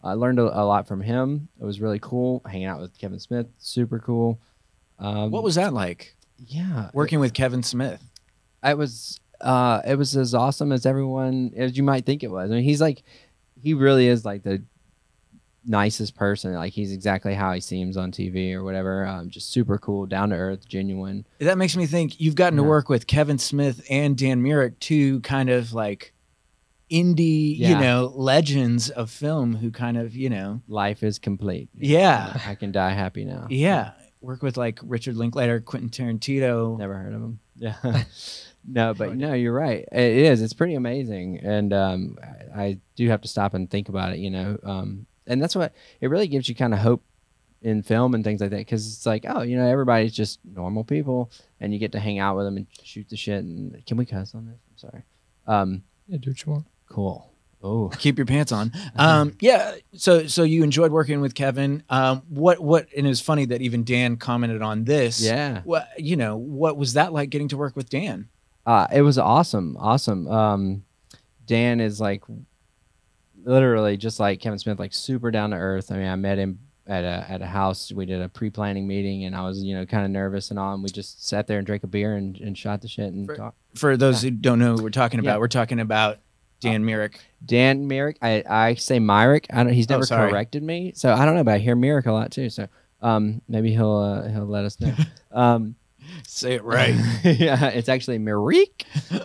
I learned a lot from him. It was really cool hanging out with Kevin Smith. Super cool. What was that like? Yeah, working with Kevin Smith. It was as awesome as you might think it was. I mean, he really is like the nicest person. Like he's exactly how he seems on TV or whatever. Just super cool, down to earth, genuine. That makes me think you've gotten to work with Kevin Smith and Dan Myrick, two kind of like indie, legends of film who kind of, life is complete. Yeah. I can die happy now. Yeah. Work with like Richard Linklater, Quentin Tarantino. Never heard of him. Yeah. No, but no, you're right. It is. It's pretty amazing. And I do have to stop and think about it, and that's what it really gives you kind of hope in film and things like that. Cause it's like, oh, everybody's just normal people and you get to hang out with them and shoot the shit. And can we cuss on this? I'm sorry. Yeah, do what you want. Cool. Oh, keep your pants on. Yeah. So you enjoyed working with Kevin. What, and it was funny that even Dan commented on this. Yeah. What was that like getting to work with Dan? It was awesome. Awesome. Dan is like literally just like Kevin Smith, like super down to earth. I mean, I met him at a house. We did a pre-planning meeting and I was, kind of nervous and all, and we just sat there and drank a beer and shot the shit and talked. For those who don't know who we're talking about, we're talking about Dan Myrick. Dan Myrick. I say Myrick. He's never corrected me. So I don't know, but I hear Myrick a lot too. So maybe he'll let us know. Say it right. Yeah, it's actually Myrick.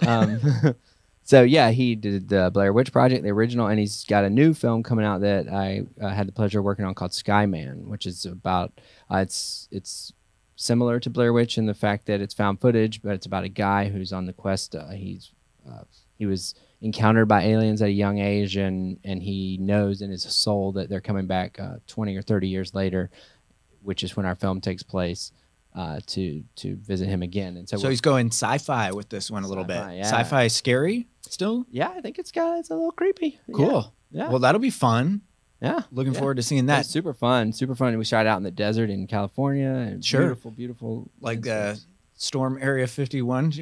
So yeah, he did the Blair Witch Project, the original, and he's got a new film coming out that I had the pleasure of working on called Skyman, which is about it's similar to Blair Witch in the fact that it's found footage, but it's about a guy who's on the quest. He was encountered by aliens at a young age, and he knows in his soul that they're coming back 20 or 30 years later, which is when our film takes place. To visit him again, and so he's going sci-fi with this one a little bit. Yeah. Sci-fi scary still? Yeah, I think it's a little creepy. Cool. Yeah. Well, that'll be fun. Yeah. Looking forward to seeing that. It's super fun. Super fun. We shot out in the desert in California. And sure. Beautiful. Like Storm Area 51.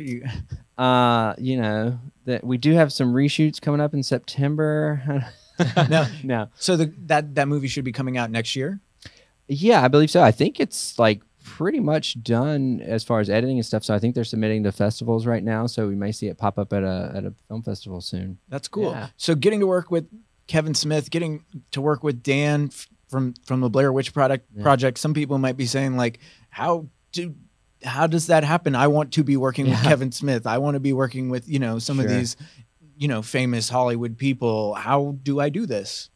That we do have some reshoots coming up in September. No. So that movie should be coming out next year? Yeah, I believe so. I think it's like pretty much done as far as editing and stuff. So I think they're submitting to festivals right now. So we may see it pop up at a film festival soon. That's cool. Yeah. So getting to work with Kevin Smith, getting to work with Dan from the Blair Witch Project. Some people might be saying like, how does that happen? I want to be working with Kevin Smith. I want to be working with, some of these, famous Hollywood people. How do I do this?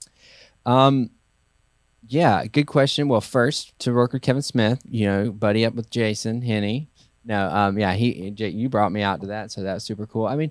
Yeah, good question. Well, first, to work with Kevin Smith, buddy up with Jason Henney. No, you brought me out to that, so that's super cool. I mean,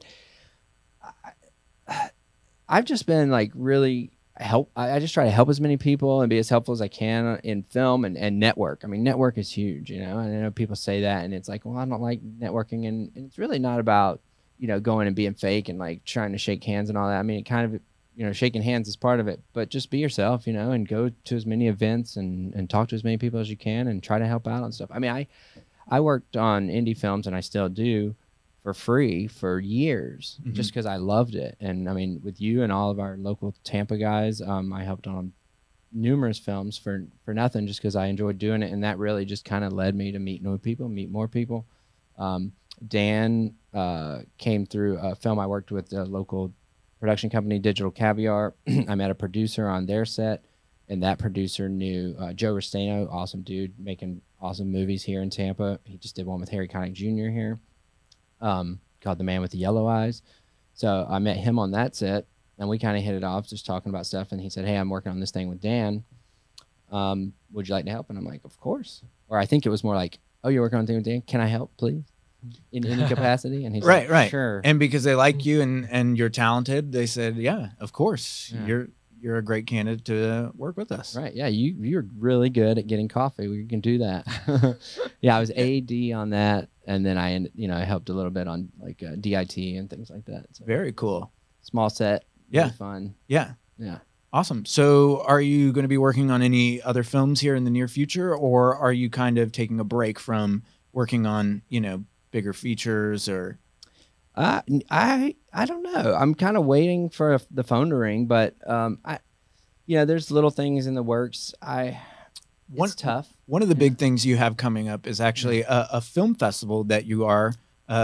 I've just been like really I just try to help as many people and be as helpful as I can in film and network. I mean, network is huge, and I know people say that, and it's like, well, I don't like networking, and it's really not about, going and being fake and like trying to shake hands and all that. I mean, it kind of, shaking hands is part of it, but just be yourself, and go to as many events and talk to as many people as you can and try to help out on stuff. I mean, I worked on indie films, and I still do, for free for years, just because I loved it. And I mean, with you and all of our local Tampa guys, I helped on numerous films for nothing, just because I enjoyed doing it. And that really just kind of led me to meet more people. Dan came through a film I worked with, a local production company, Digital Caviar. I met a producer on their set, and that producer knew Joe Restaino, awesome dude, making awesome movies here in Tampa. He just did one with Harry Connick Jr. here, called The Man with the Yellow Eyes. So I met him on that set, and we kind of hit it off, just talking about stuff. And he said, "Hey, I'm working on this thing with Dan. Would you like to help?" And I'm like, "Of course." Or I think it was more like, "Oh, you're working on a thing with Dan? Can I help, please? In any capacity?" And he's right, like, right, sure. And because they like you and you're talented, they said, "Yeah, of course, you're a great candidate to work with us." Right? Yeah, you're really good at getting coffee. We can do that. Yeah, I was AD on that, and then I helped a little bit on like DIT and things like that. So, very cool. Small set. Yeah, really fun. Yeah. Awesome. So are you going to be working on any other films here in the near future, or are you kind of taking a break from working on, bigger features? Or I don't know. I'm kind of waiting for the phone to ring, but Yeah, there's little things in the works. It's tough. One of the big things you have coming up is actually a film festival that you are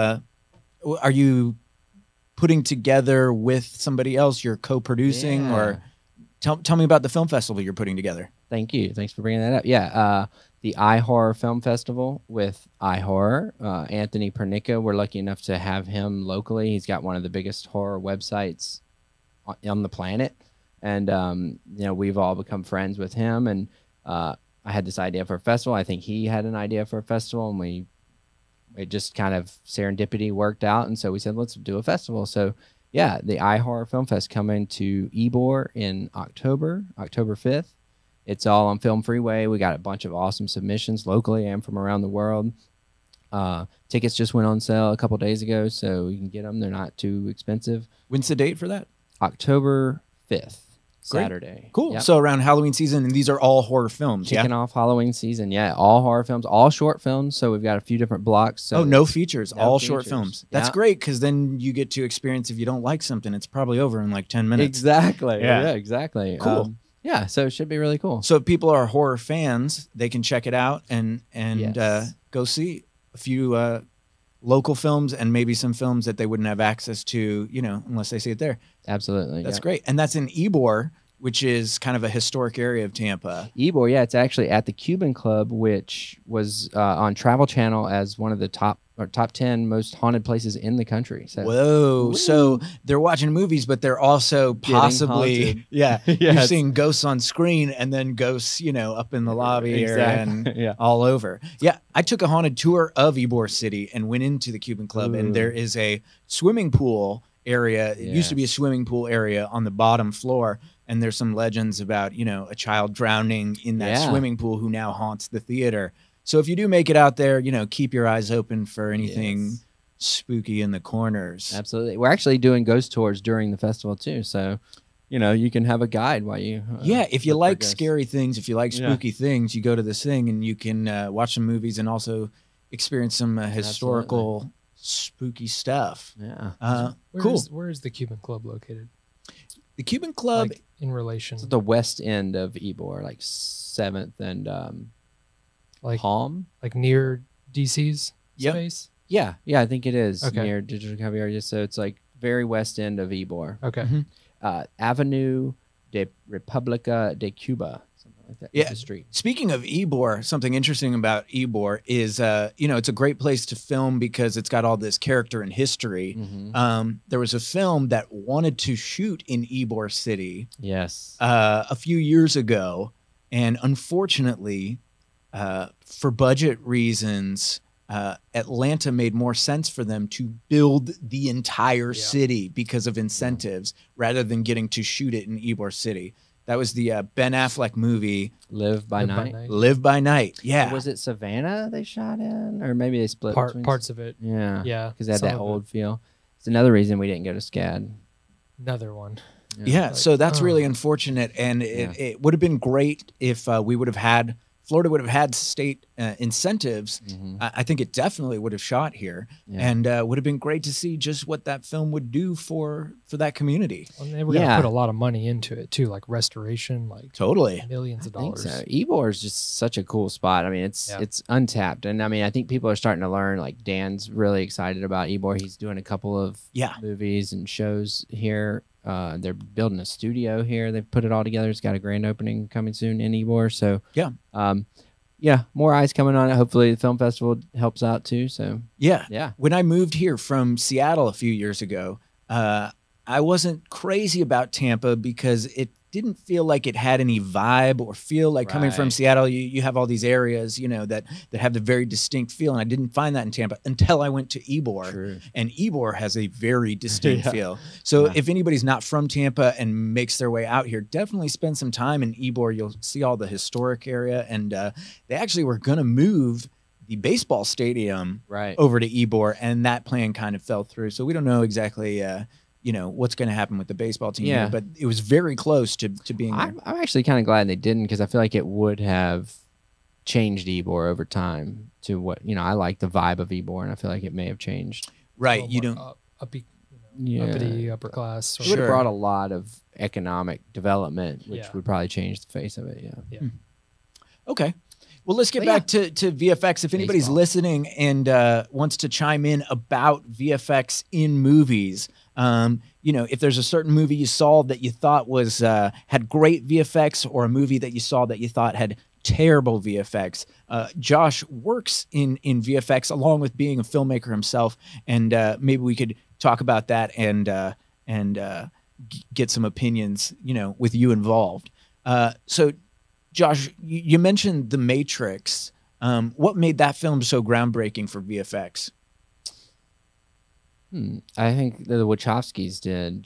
you putting together with somebody else? You're co-producing, or tell me about the film festival you're putting together. Thank you. Thanks for bringing that up. Yeah, the iHorror Film Festival with iHorror. Anthony Pernica, we're lucky enough to have him locally. He's got one of the biggest horror websites on the planet, and we've all become friends with him. And I had this idea for a festival. I think he had an idea for a festival, and it just kind of serendipity worked out, and so we said, let's do a festival. So yeah, the iHorror Film Fest coming to Ybor in October 5th. It's all on Film Freeway. We got a bunch of awesome submissions locally and from around the world. Tickets just went on sale a couple days ago, so you can get them. They're not too expensive. When's the date for that? October 5th. Great. Saturday. Cool. Yep. So around Halloween season, and these are all horror films. Kicking off Halloween season. Yeah, all horror films, all short films. So we've got a few different blocks. So no features, no all features. Short films. That's great, because then you get to experience, if you don't like something, it's probably over in like 10 minutes. Exactly. Yeah. Yeah, exactly. Cool. Yeah, so it should be really cool. So if people are horror fans, they can check it out and Yes. Go see a few local films and maybe some films that they wouldn't have access to, unless they see it there. Absolutely. That's yeah. great. And that's in Ybor, which is kind of a historic area of Tampa. Ybor, yeah, it's actually at the Cuban Club, which was on Travel Channel as one of the top 10 most haunted places in the country. So, whoa! So they're watching movies, but they're also possibly, haunted. yeah, Yeah, you're it's- seeing ghosts on screen, and then ghosts, up in the lobby area and Yeah. all over. Yeah, I took a haunted tour of Ybor City and went into the Cuban Club, and Ooh. there is a swimming pool area. It used to be a swimming pool area on the bottom floor. And there's some legends about, a child drowning in that swimming pool who now haunts the theater. So if you do make it out there, keep your eyes open for anything spooky in the corners. Absolutely. We're actually doing ghost tours during the festival too. So, you can have a guide while you. If you look for like ghosts. scary things, if you like spooky things, you go to this thing and you can watch some movies and also experience some historical spooky stuff. Yeah. Cool. Where is the Cuban Club located? The Cuban Club, Like, in relation, It's at the west end of Ybor, like 7th and like Palm. like near DC's Yep. space. Yeah, I think it is Okay. near Digital Caviar. So it's like very west end of Ybor. Okay. Mhm. Avenue de República de Cuba, something like that. Yeah. The street. Speaking of Ybor, something interesting about Ybor is, it's a great place to film because it's got all this character and history. Mhm. There was a film that wanted to shoot in Ybor City Yes. a few years ago, and unfortunately, for budget reasons, Atlanta made more sense for them to build the entire city because of incentives rather than getting to shoot it in Ybor City. That was the Ben Affleck movie, Live by Night. Live by Night. Yeah. Or was it Savannah they shot in? Or maybe they split between Parts of it. Yeah. Yeah. Because they had some that of it. old feel. It's another reason we didn't go to SCAD. Another one. Yeah, Like, so that's really oh. unfortunate, and it would have been great if Florida would have had state incentives. Mhm. I think it definitely would have shot here, Yeah. and would have been great to see just what that film would do for that community. And they were gonna Yeah. put a lot of money into it too, like restoration, like Totally. millions of I think dollars. so. Ybor is just such a cool spot. I mean, it's untapped, and I mean, I think people are starting to learn. Like Dan's really excited about Ybor. He's doing a couple of movies and shows here. They're building a studio here. They've put it all together. It's got a grand opening coming soon in Ybor. So more eyes coming on it. Hopefully, the film festival helps out too. So yeah. When I moved here from Seattle a few years ago, I wasn't crazy about Tampa because it didn't feel like it had any vibe or feel like coming from Right. Seattle, you have all these areas, that have the very distinct feel. And I didn't find that in Tampa until I went to Ybor. True. And Ybor has a very distinct Yeah. feel. So Yeah. if anybody's not from Tampa and makes their way out here, definitely spend some time in Ybor. You'll see all the historic area. And they actually were going to move the baseball stadium Right. over to Ybor, and that plan kind of fell through. So we don't know exactly what's going to happen with the baseball team Yeah. here, but it was very close to being there. I'm actually kind of glad they didn't, because I feel like it would have changed Ybor over time to what I like the vibe of Ybor, and I feel like it may have changed. Right. A You little don't. more uppy, Yeah. uppity, upper class. It would Sure. have brought a lot of economic development, which Yeah. would probably change the face of it. Yeah. Yeah. Okay. Well, let's get back to VFX. If anybody's Baseball. listening and wants to chime in about VFX in movies, you know, if there's a certain movie you saw that you thought was had great VFX, or a movie that you saw that you thought had terrible VFX, Josh works in VFX along with being a filmmaker himself, and maybe we could talk about that and get some opinions, you know, with you involved. So, Josh, you mentioned The Matrix. What made that film so groundbreaking for VFX? I think the Wachowskis did.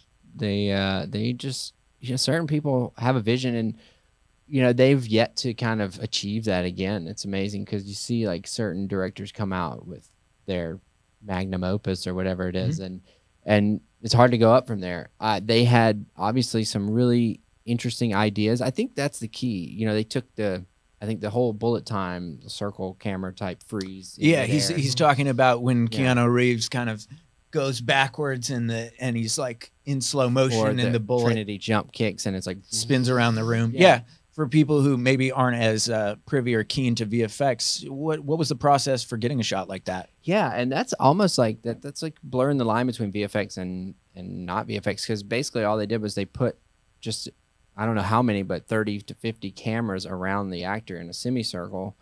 They just, you know, certain people have a vision, and you know, they've yet to kind of achieve that again. It's amazing because you see like certain directors come out with their magnum opus or whatever it is, and it's hard to go up from there. They had obviously some really interesting ideas. I think that's the key. You know, they took I think the whole bullet time circle camera type freeze. Yeah, he's talking about when Keanu Reeves kind of goes backwards and he's like in slow motion, and the bullet Trinity jump kicks and it's like spins around the room. Yeah. For people who maybe aren't as privy or keen to VFX, what was the process for getting a shot like that? Yeah, and that's almost like that's like blurring the line between VFX and not VFX, because basically all they did was they put just, I don't know how many, but 30 to 50 cameras around the actor in a semicircle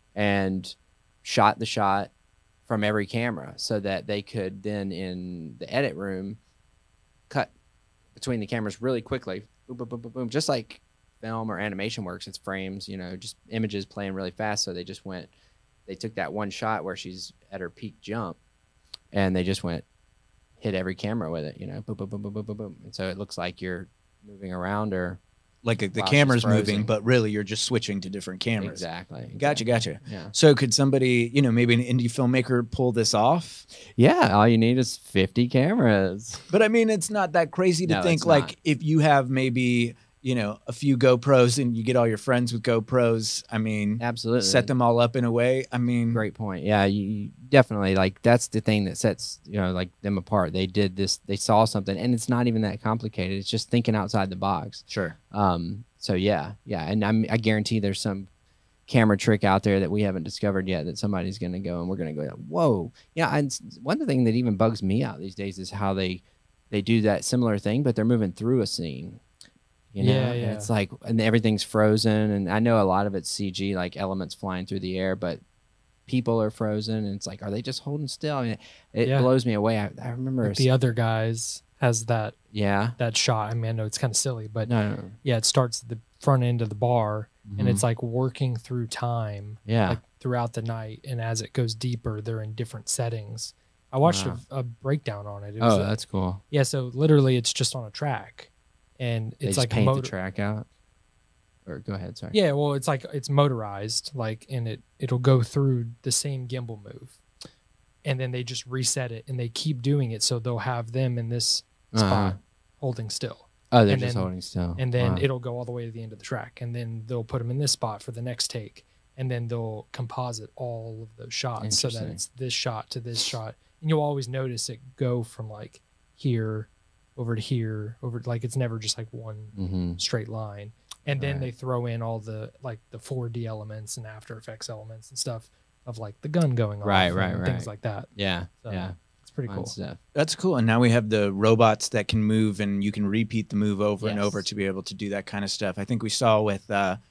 and shot the shot from every camera so that they could then in the edit room cut between the cameras really quickly. Boom, boom, boom, boom, boom. Just like film or animation works, it's frames, you know, just images playing really fast. So they took that one shot where she's at her peak jump and they just hit every camera with it, you know, boom, boom, boom, boom, boom, boom, boom. And so it looks like you're moving around or like the camera's moving, but really you're just switching to different cameras. Exactly. Gotcha. Yeah. So could somebody, you know, maybe an indie filmmaker pull this off? Yeah, all you need is 50 cameras. But I mean, it's not that crazy to think like if you have maybe, you know, a few GoPros and you get all your friends with GoPros, I mean, absolutely set them all up in a way. I mean, great point. Yeah, you definitely, like, that's the thing that sets, you know, like them apart. They did this, they saw something, and it's not even that complicated. It's just thinking outside the box. Sure. So yeah, and I guarantee there's some camera trick out there that we haven't discovered yet that somebody's going to go and we're going to go, whoa. Yeah, and one thing that even bugs me out these days is how they do that similar thing, but they're moving through a scene. You know? Yeah. It's like, and everything's frozen, and I know a lot of it's CG, like elements flying through the air, but people are frozen, and it's like, are they just holding still? I mean, it blows me away. I remember like The Other Guys has that that shot. I mean, I know it's kind of silly, but no. yeah, it starts at the front end of the bar, and it's like working through time, like throughout the night, and as it goes deeper, they're in different settings. I watched a breakdown on it. That's cool. Yeah, so literally, it's just on a track. And it's like paint the track out, or go ahead. Sorry. Yeah, well, it's like it's motorized, like, and it'll go through the same gimbal move, and then they just reset it, and they keep doing it, so they'll have them in this spot holding still. Oh, they're just holding still, and then it'll go all the way to the end of the track, and then they'll put them in this spot for the next take, and then they'll composite all of those shots so that it's this shot to this shot, and you'll always notice it go from like here over to here, over, like it's never just like one straight line. And then they throw in all the like the 4D elements and After Effects elements and stuff of like the gun going off, and things like that. Yeah, so it's pretty cool. Stuff. That's cool. And now we have the robots that can move, and you can repeat the move over and over to be able to do that kind of stuff. I think we saw with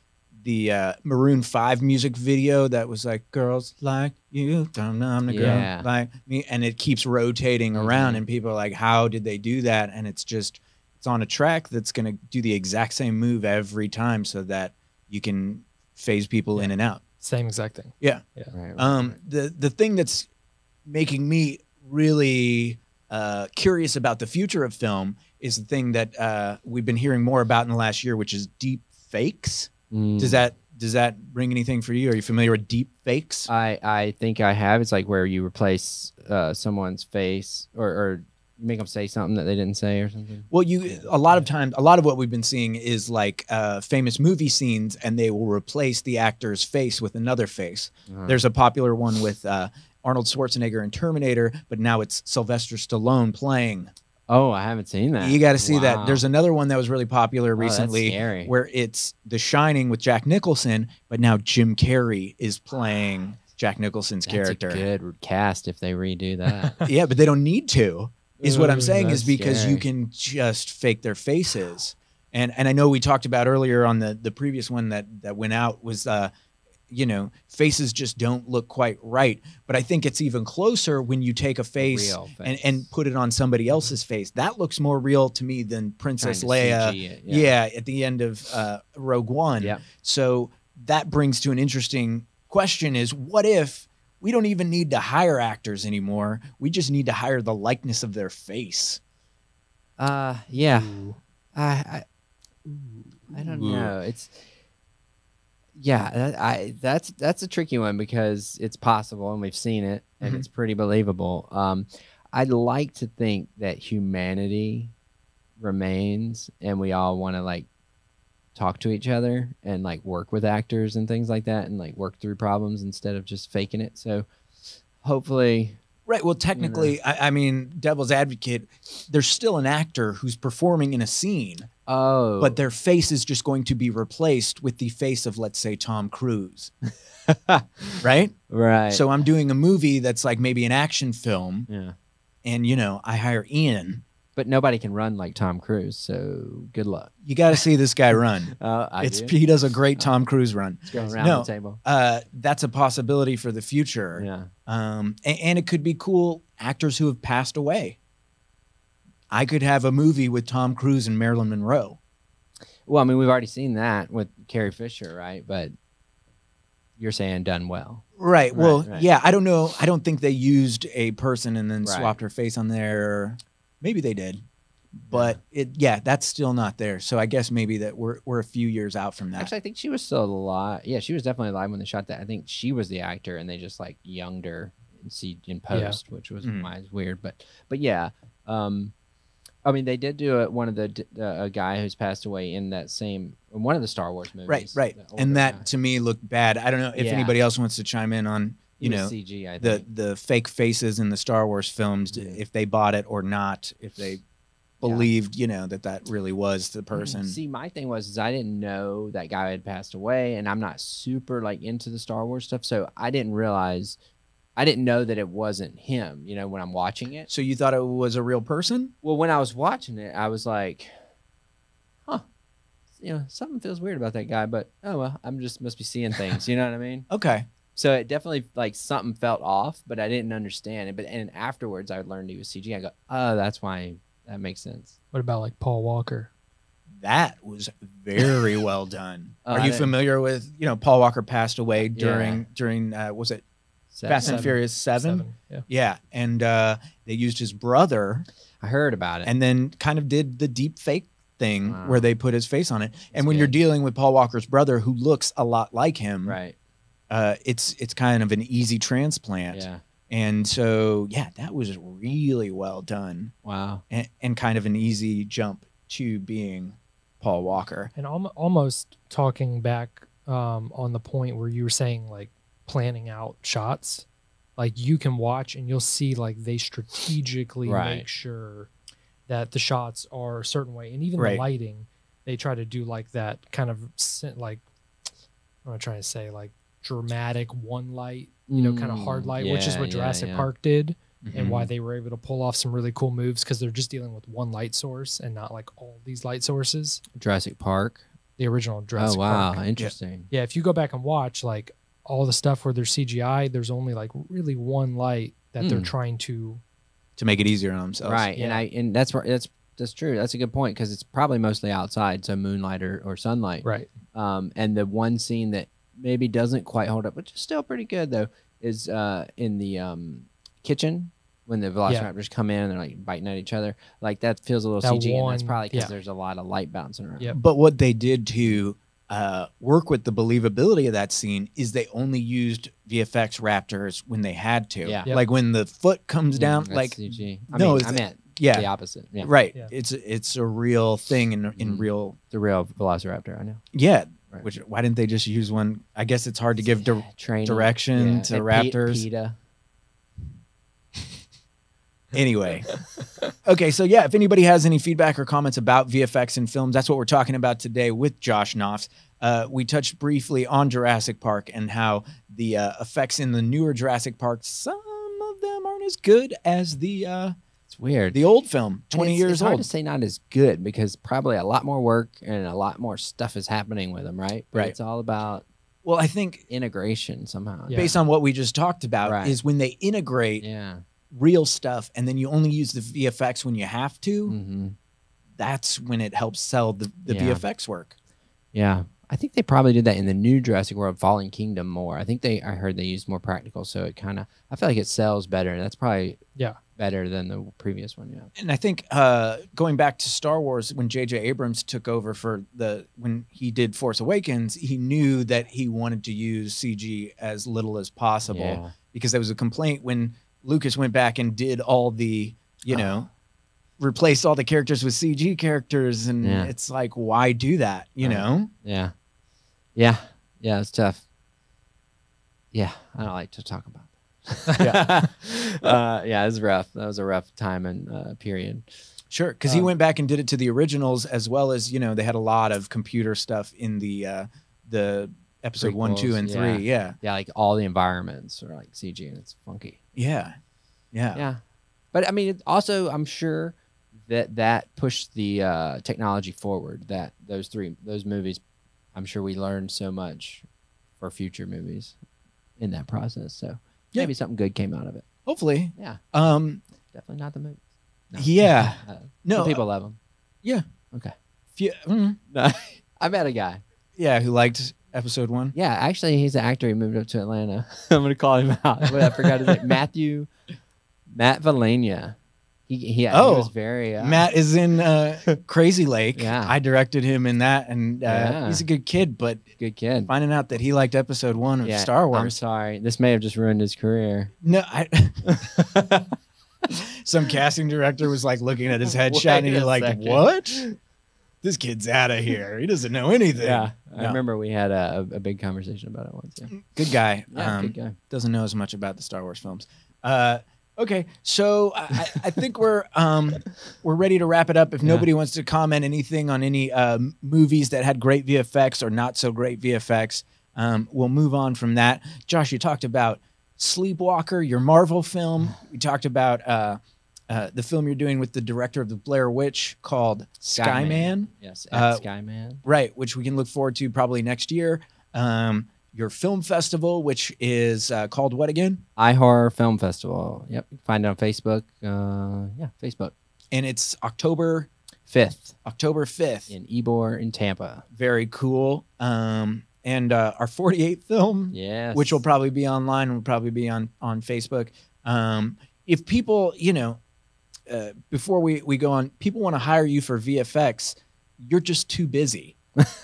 the Maroon 5 music video that was like, girls like you, I'm the girl like me, and it keeps rotating around, and people are like, how did they do that? And it's on a track that's going to do the exact same move every time so that you can phase people in and out. Same exact thing. Yeah. Right. The thing that's making me really curious about the future of film is the thing that we've been hearing more about in the last year, which is deep fakes. Does that ring anything for you? Are you familiar with deep fakes? I think I have. It's like where you replace someone's face or make them say something that they didn't say or something. Well, a lot of times, a lot of what we've been seeing is like famous movie scenes, and they will replace the actor's face with another face. There's a popular one with Arnold Schwarzenegger in Terminator, but now it's Sylvester Stallone playing Oh, I haven't seen that. You got to see Wow. that. There's another one that was really popular that's recently scary. where it's The Shining with Jack Nicholson, but now Jim Carrey is playing Jack Nicholson's character. That's a good cast if they redo that. Yeah, but they don't need to, is what I'm saying, is That's because scary. you can just fake their faces. And I know we talked about earlier on the previous one that went out was you know, faces just don't look quite right. But I think it's even closer when you take a face, Real face. and put it on somebody else's face. That looks more real to me than Princess Trying to Leia. CG it, Yeah, at the end of Rogue One. Yep. So that brings to an interesting question is, what if we don't even need to hire actors anymore? We just need to hire the likeness of their face. Yeah. Ooh. I don't know. It's that's a tricky one because it's possible and we've seen it and it's pretty believable. I'd like to think that humanity remains and we all want to like talk to each other and like work with actors and things like that and like work through problems instead of just faking it. So hopefully. Right. Well, technically, I mean, devil's advocate, there's still an actor who's performing in a scene. Oh. But their face is just going to be replaced with the face of, let's say, Tom Cruise. Right? Right. So I'm doing a movie that's like maybe an action film. Yeah. And, you know, I hire Ian. But nobody can run like Tom Cruise, so good luck. You got to see this guy run. Do. He does a great Tom Cruise run. Let's go around the table. That's a possibility for the future. Yeah. And it could be cool actors who have passed away. I could have a movie with Tom Cruise and Marilyn Monroe. Well, I mean, we've already seen that with Carrie Fisher, right? But you're saying done well. Right. Well, right. Yeah, I don't know. I don't think they used a person and then Right. swapped her face on there. Maybe they did. But that's still not there. So I guess maybe that we're a few years out from that. Actually, I think she was still alive. Yeah, she was definitely alive when they shot that. I think she was the actor, and they just like younged her in post, which was weird. But yeah, I mean, they did do one of the a guy who's passed away in that same one of the Star Wars movies. Right. And that to me looked bad. I don't know if anybody else wants to chime in on CG, I think. the fake faces in the Star Wars films, if they bought it or not, if they believed, that really was the person. See, my thing was I didn't know that guy had passed away, and I'm not super like into the Star Wars stuff, so I didn't know that it wasn't him, when I'm watching it. So you thought it was a real person? Well, when I was watching it, I was like, huh, something feels weird about that guy, but oh well, I'm just must be seeing things, you know what I mean? Okay. So it definitely like something felt off, but I didn't understand it. And afterwards I learned he was CG. I go, oh, that's why that makes sense. What about like Paul Walker? That was very well done. Are you familiar with, Paul Walker passed away during was it Fast and Furious 7? Yeah. And they used his brother. I heard about it. And then kind of did the deep fake thing where they put his face on it. And when you're dealing with Paul Walker's brother, who looks a lot like him, right? It's kind of an easy transplant. Yeah. And so, that was really well done. Wow. And kind of an easy jump to being Paul Walker. And almost talking back on the point where you were saying like planning out shots, like you can watch and you'll see like they strategically make sure that the shots are a certain way. And even the lighting, they try to do like that kind of like, what am I trying to say? Like dramatic one light, kind of hard light, which is what Jurassic Park did. And why they were able to pull off some really cool moves because they're just dealing with one light source and not like all these light sources. Jurassic Park, the original Jurassic Park. Park. Interesting. Yeah, if you go back and watch like all the stuff where there's CGI, there's only like really one light that they're trying to make it easier on themselves. Right, and that's true. That's a good point because it's probably mostly outside, so moonlight or sunlight. Right. And the one scene that maybe doesn't quite hold up, which is still pretty good though, is in the kitchen when the velociraptors come in and they're like biting at each other. Like that feels a little CG, and that's probably because there's a lot of light bouncing around. Yep. But what they did to work with the believability of that scene is they only used VFX raptors when they had to. Yeah. Like when the foot comes down, that's like CG. I meant the opposite. Yeah. Right. Yeah. It's a real thing in real. The real velociraptor. I know. Yeah. Right. Which why didn't they just use one? I guess it's hard to give training direction to and raptors. PETA. Anyway. Okay, so yeah, if anybody has any feedback or comments about VFX and films, that's what we're talking about today with Josh Noftz. We touched briefly on Jurassic Park and how the effects in the newer Jurassic Park, some of them aren't as good as the it's weird. The old film, 20 years it's old. Hard to say not as good because probably a lot more work and a lot more stuff is happening with them, right? But right. It's all about I think integration somehow. Yeah. Based on what we just talked about is when they integrate real stuff and then you only use the VFX when you have to, that's when it helps sell the VFX work. Yeah. I think they probably did that in the new Jurassic World Fallen Kingdom more. I heard they used more practical, so it kind of, I feel like it sells better. That's probably better than the previous one. Yeah. And I think going back to Star Wars, when J.J. Abrams took over when he did Force Awakens, he knew that he wanted to use CG as little as possible because there was a complaint when Lucas went back and did all the, replaced all the characters with CG characters, and it's like, why do that? You know? Yeah. Yeah. Yeah. It's tough. Yeah. I don't like to talk about that. Yeah. It was rough. That was a rough time and period. Sure. Because he went back and did it to the originals as well as, they had a lot of computer stuff in the episode 1, 2, and 3. Yeah. Yeah. Like all the environments are like CG and it's funky. Yeah. Yeah. Yeah. But I mean, it also, I'm sure that pushed the technology forward. That those movies, I'm sure we learned so much for future movies in that process. So maybe something good came out of it. Hopefully. Yeah. Definitely not the movies. No. Yeah. No. Some people love them. Yeah. Okay. No. I met a guy. Yeah, who liked episode 1. Yeah, actually, he's an actor. He moved up to Atlanta. I'm gonna call him out. But I forgot his name. Matt Valenia. He was very. Matt is in Crazy Lake. Yeah, I directed him in that, and he's a good kid. But finding out that he liked episode 1 of Star Wars. I'm sorry, this may have just ruined his career. No, some casting director was like looking at his headshot, and you're like, "What? This kid's out of here. He doesn't know anything." Yeah, I remember we had a big conversation about it once. Yeah. Good guy. Yeah, good guy. Doesn't know as much about the Star Wars films. Okay, so I think we're ready to wrap it up. If nobody wants to comment anything on any movies that had great VFX or not so great VFX, we'll move on from that. Josh, you talked about Sleepwalker, your Marvel film. We talked about the film you're doing with the director of the Blair Witch called Skyman. Yes, Skyman. Right, which we can look forward to probably next year. Your film festival, which is called what again? iHorror Film Festival. Yep. You can find it on Facebook. Facebook. And it's October 5th. October 5th. In Ybor in Tampa. Very cool. And our 48th film, which will probably be online, will probably be on Facebook. If people, before we go on, people want to hire you for VFX, you're just too busy.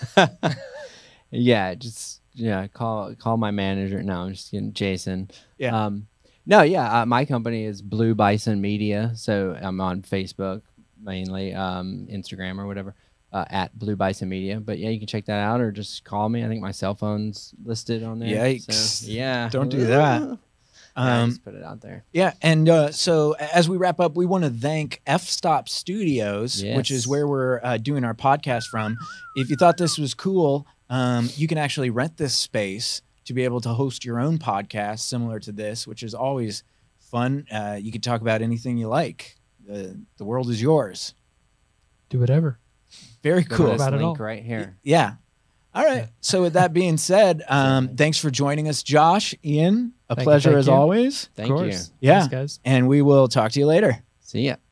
Call my manager. No, I'm just kidding, Jason. Yeah. My company is Blue Bison Media, so I'm on Facebook mainly, Instagram or whatever, at Blue Bison Media. But yeah, you can check that out or just call me. I think my cell phone's listed on there. Yikes! So, don't do that. Just put it out there. Yeah, and so as we wrap up, we want to thank F-Stop Studios, which is where we're doing our podcast from. If you thought this was cool, you can actually rent this space to be able to host your own podcast similar to this, which is always fun. You can talk about anything you like. The world is yours. Do whatever. Very cool. About it all. Right here. Yeah. All right. So with that being said, thanks for joining us, Josh, Ian. A pleasure as always. Thank you. Yeah. Thanks, guys. And we will talk to you later. See ya.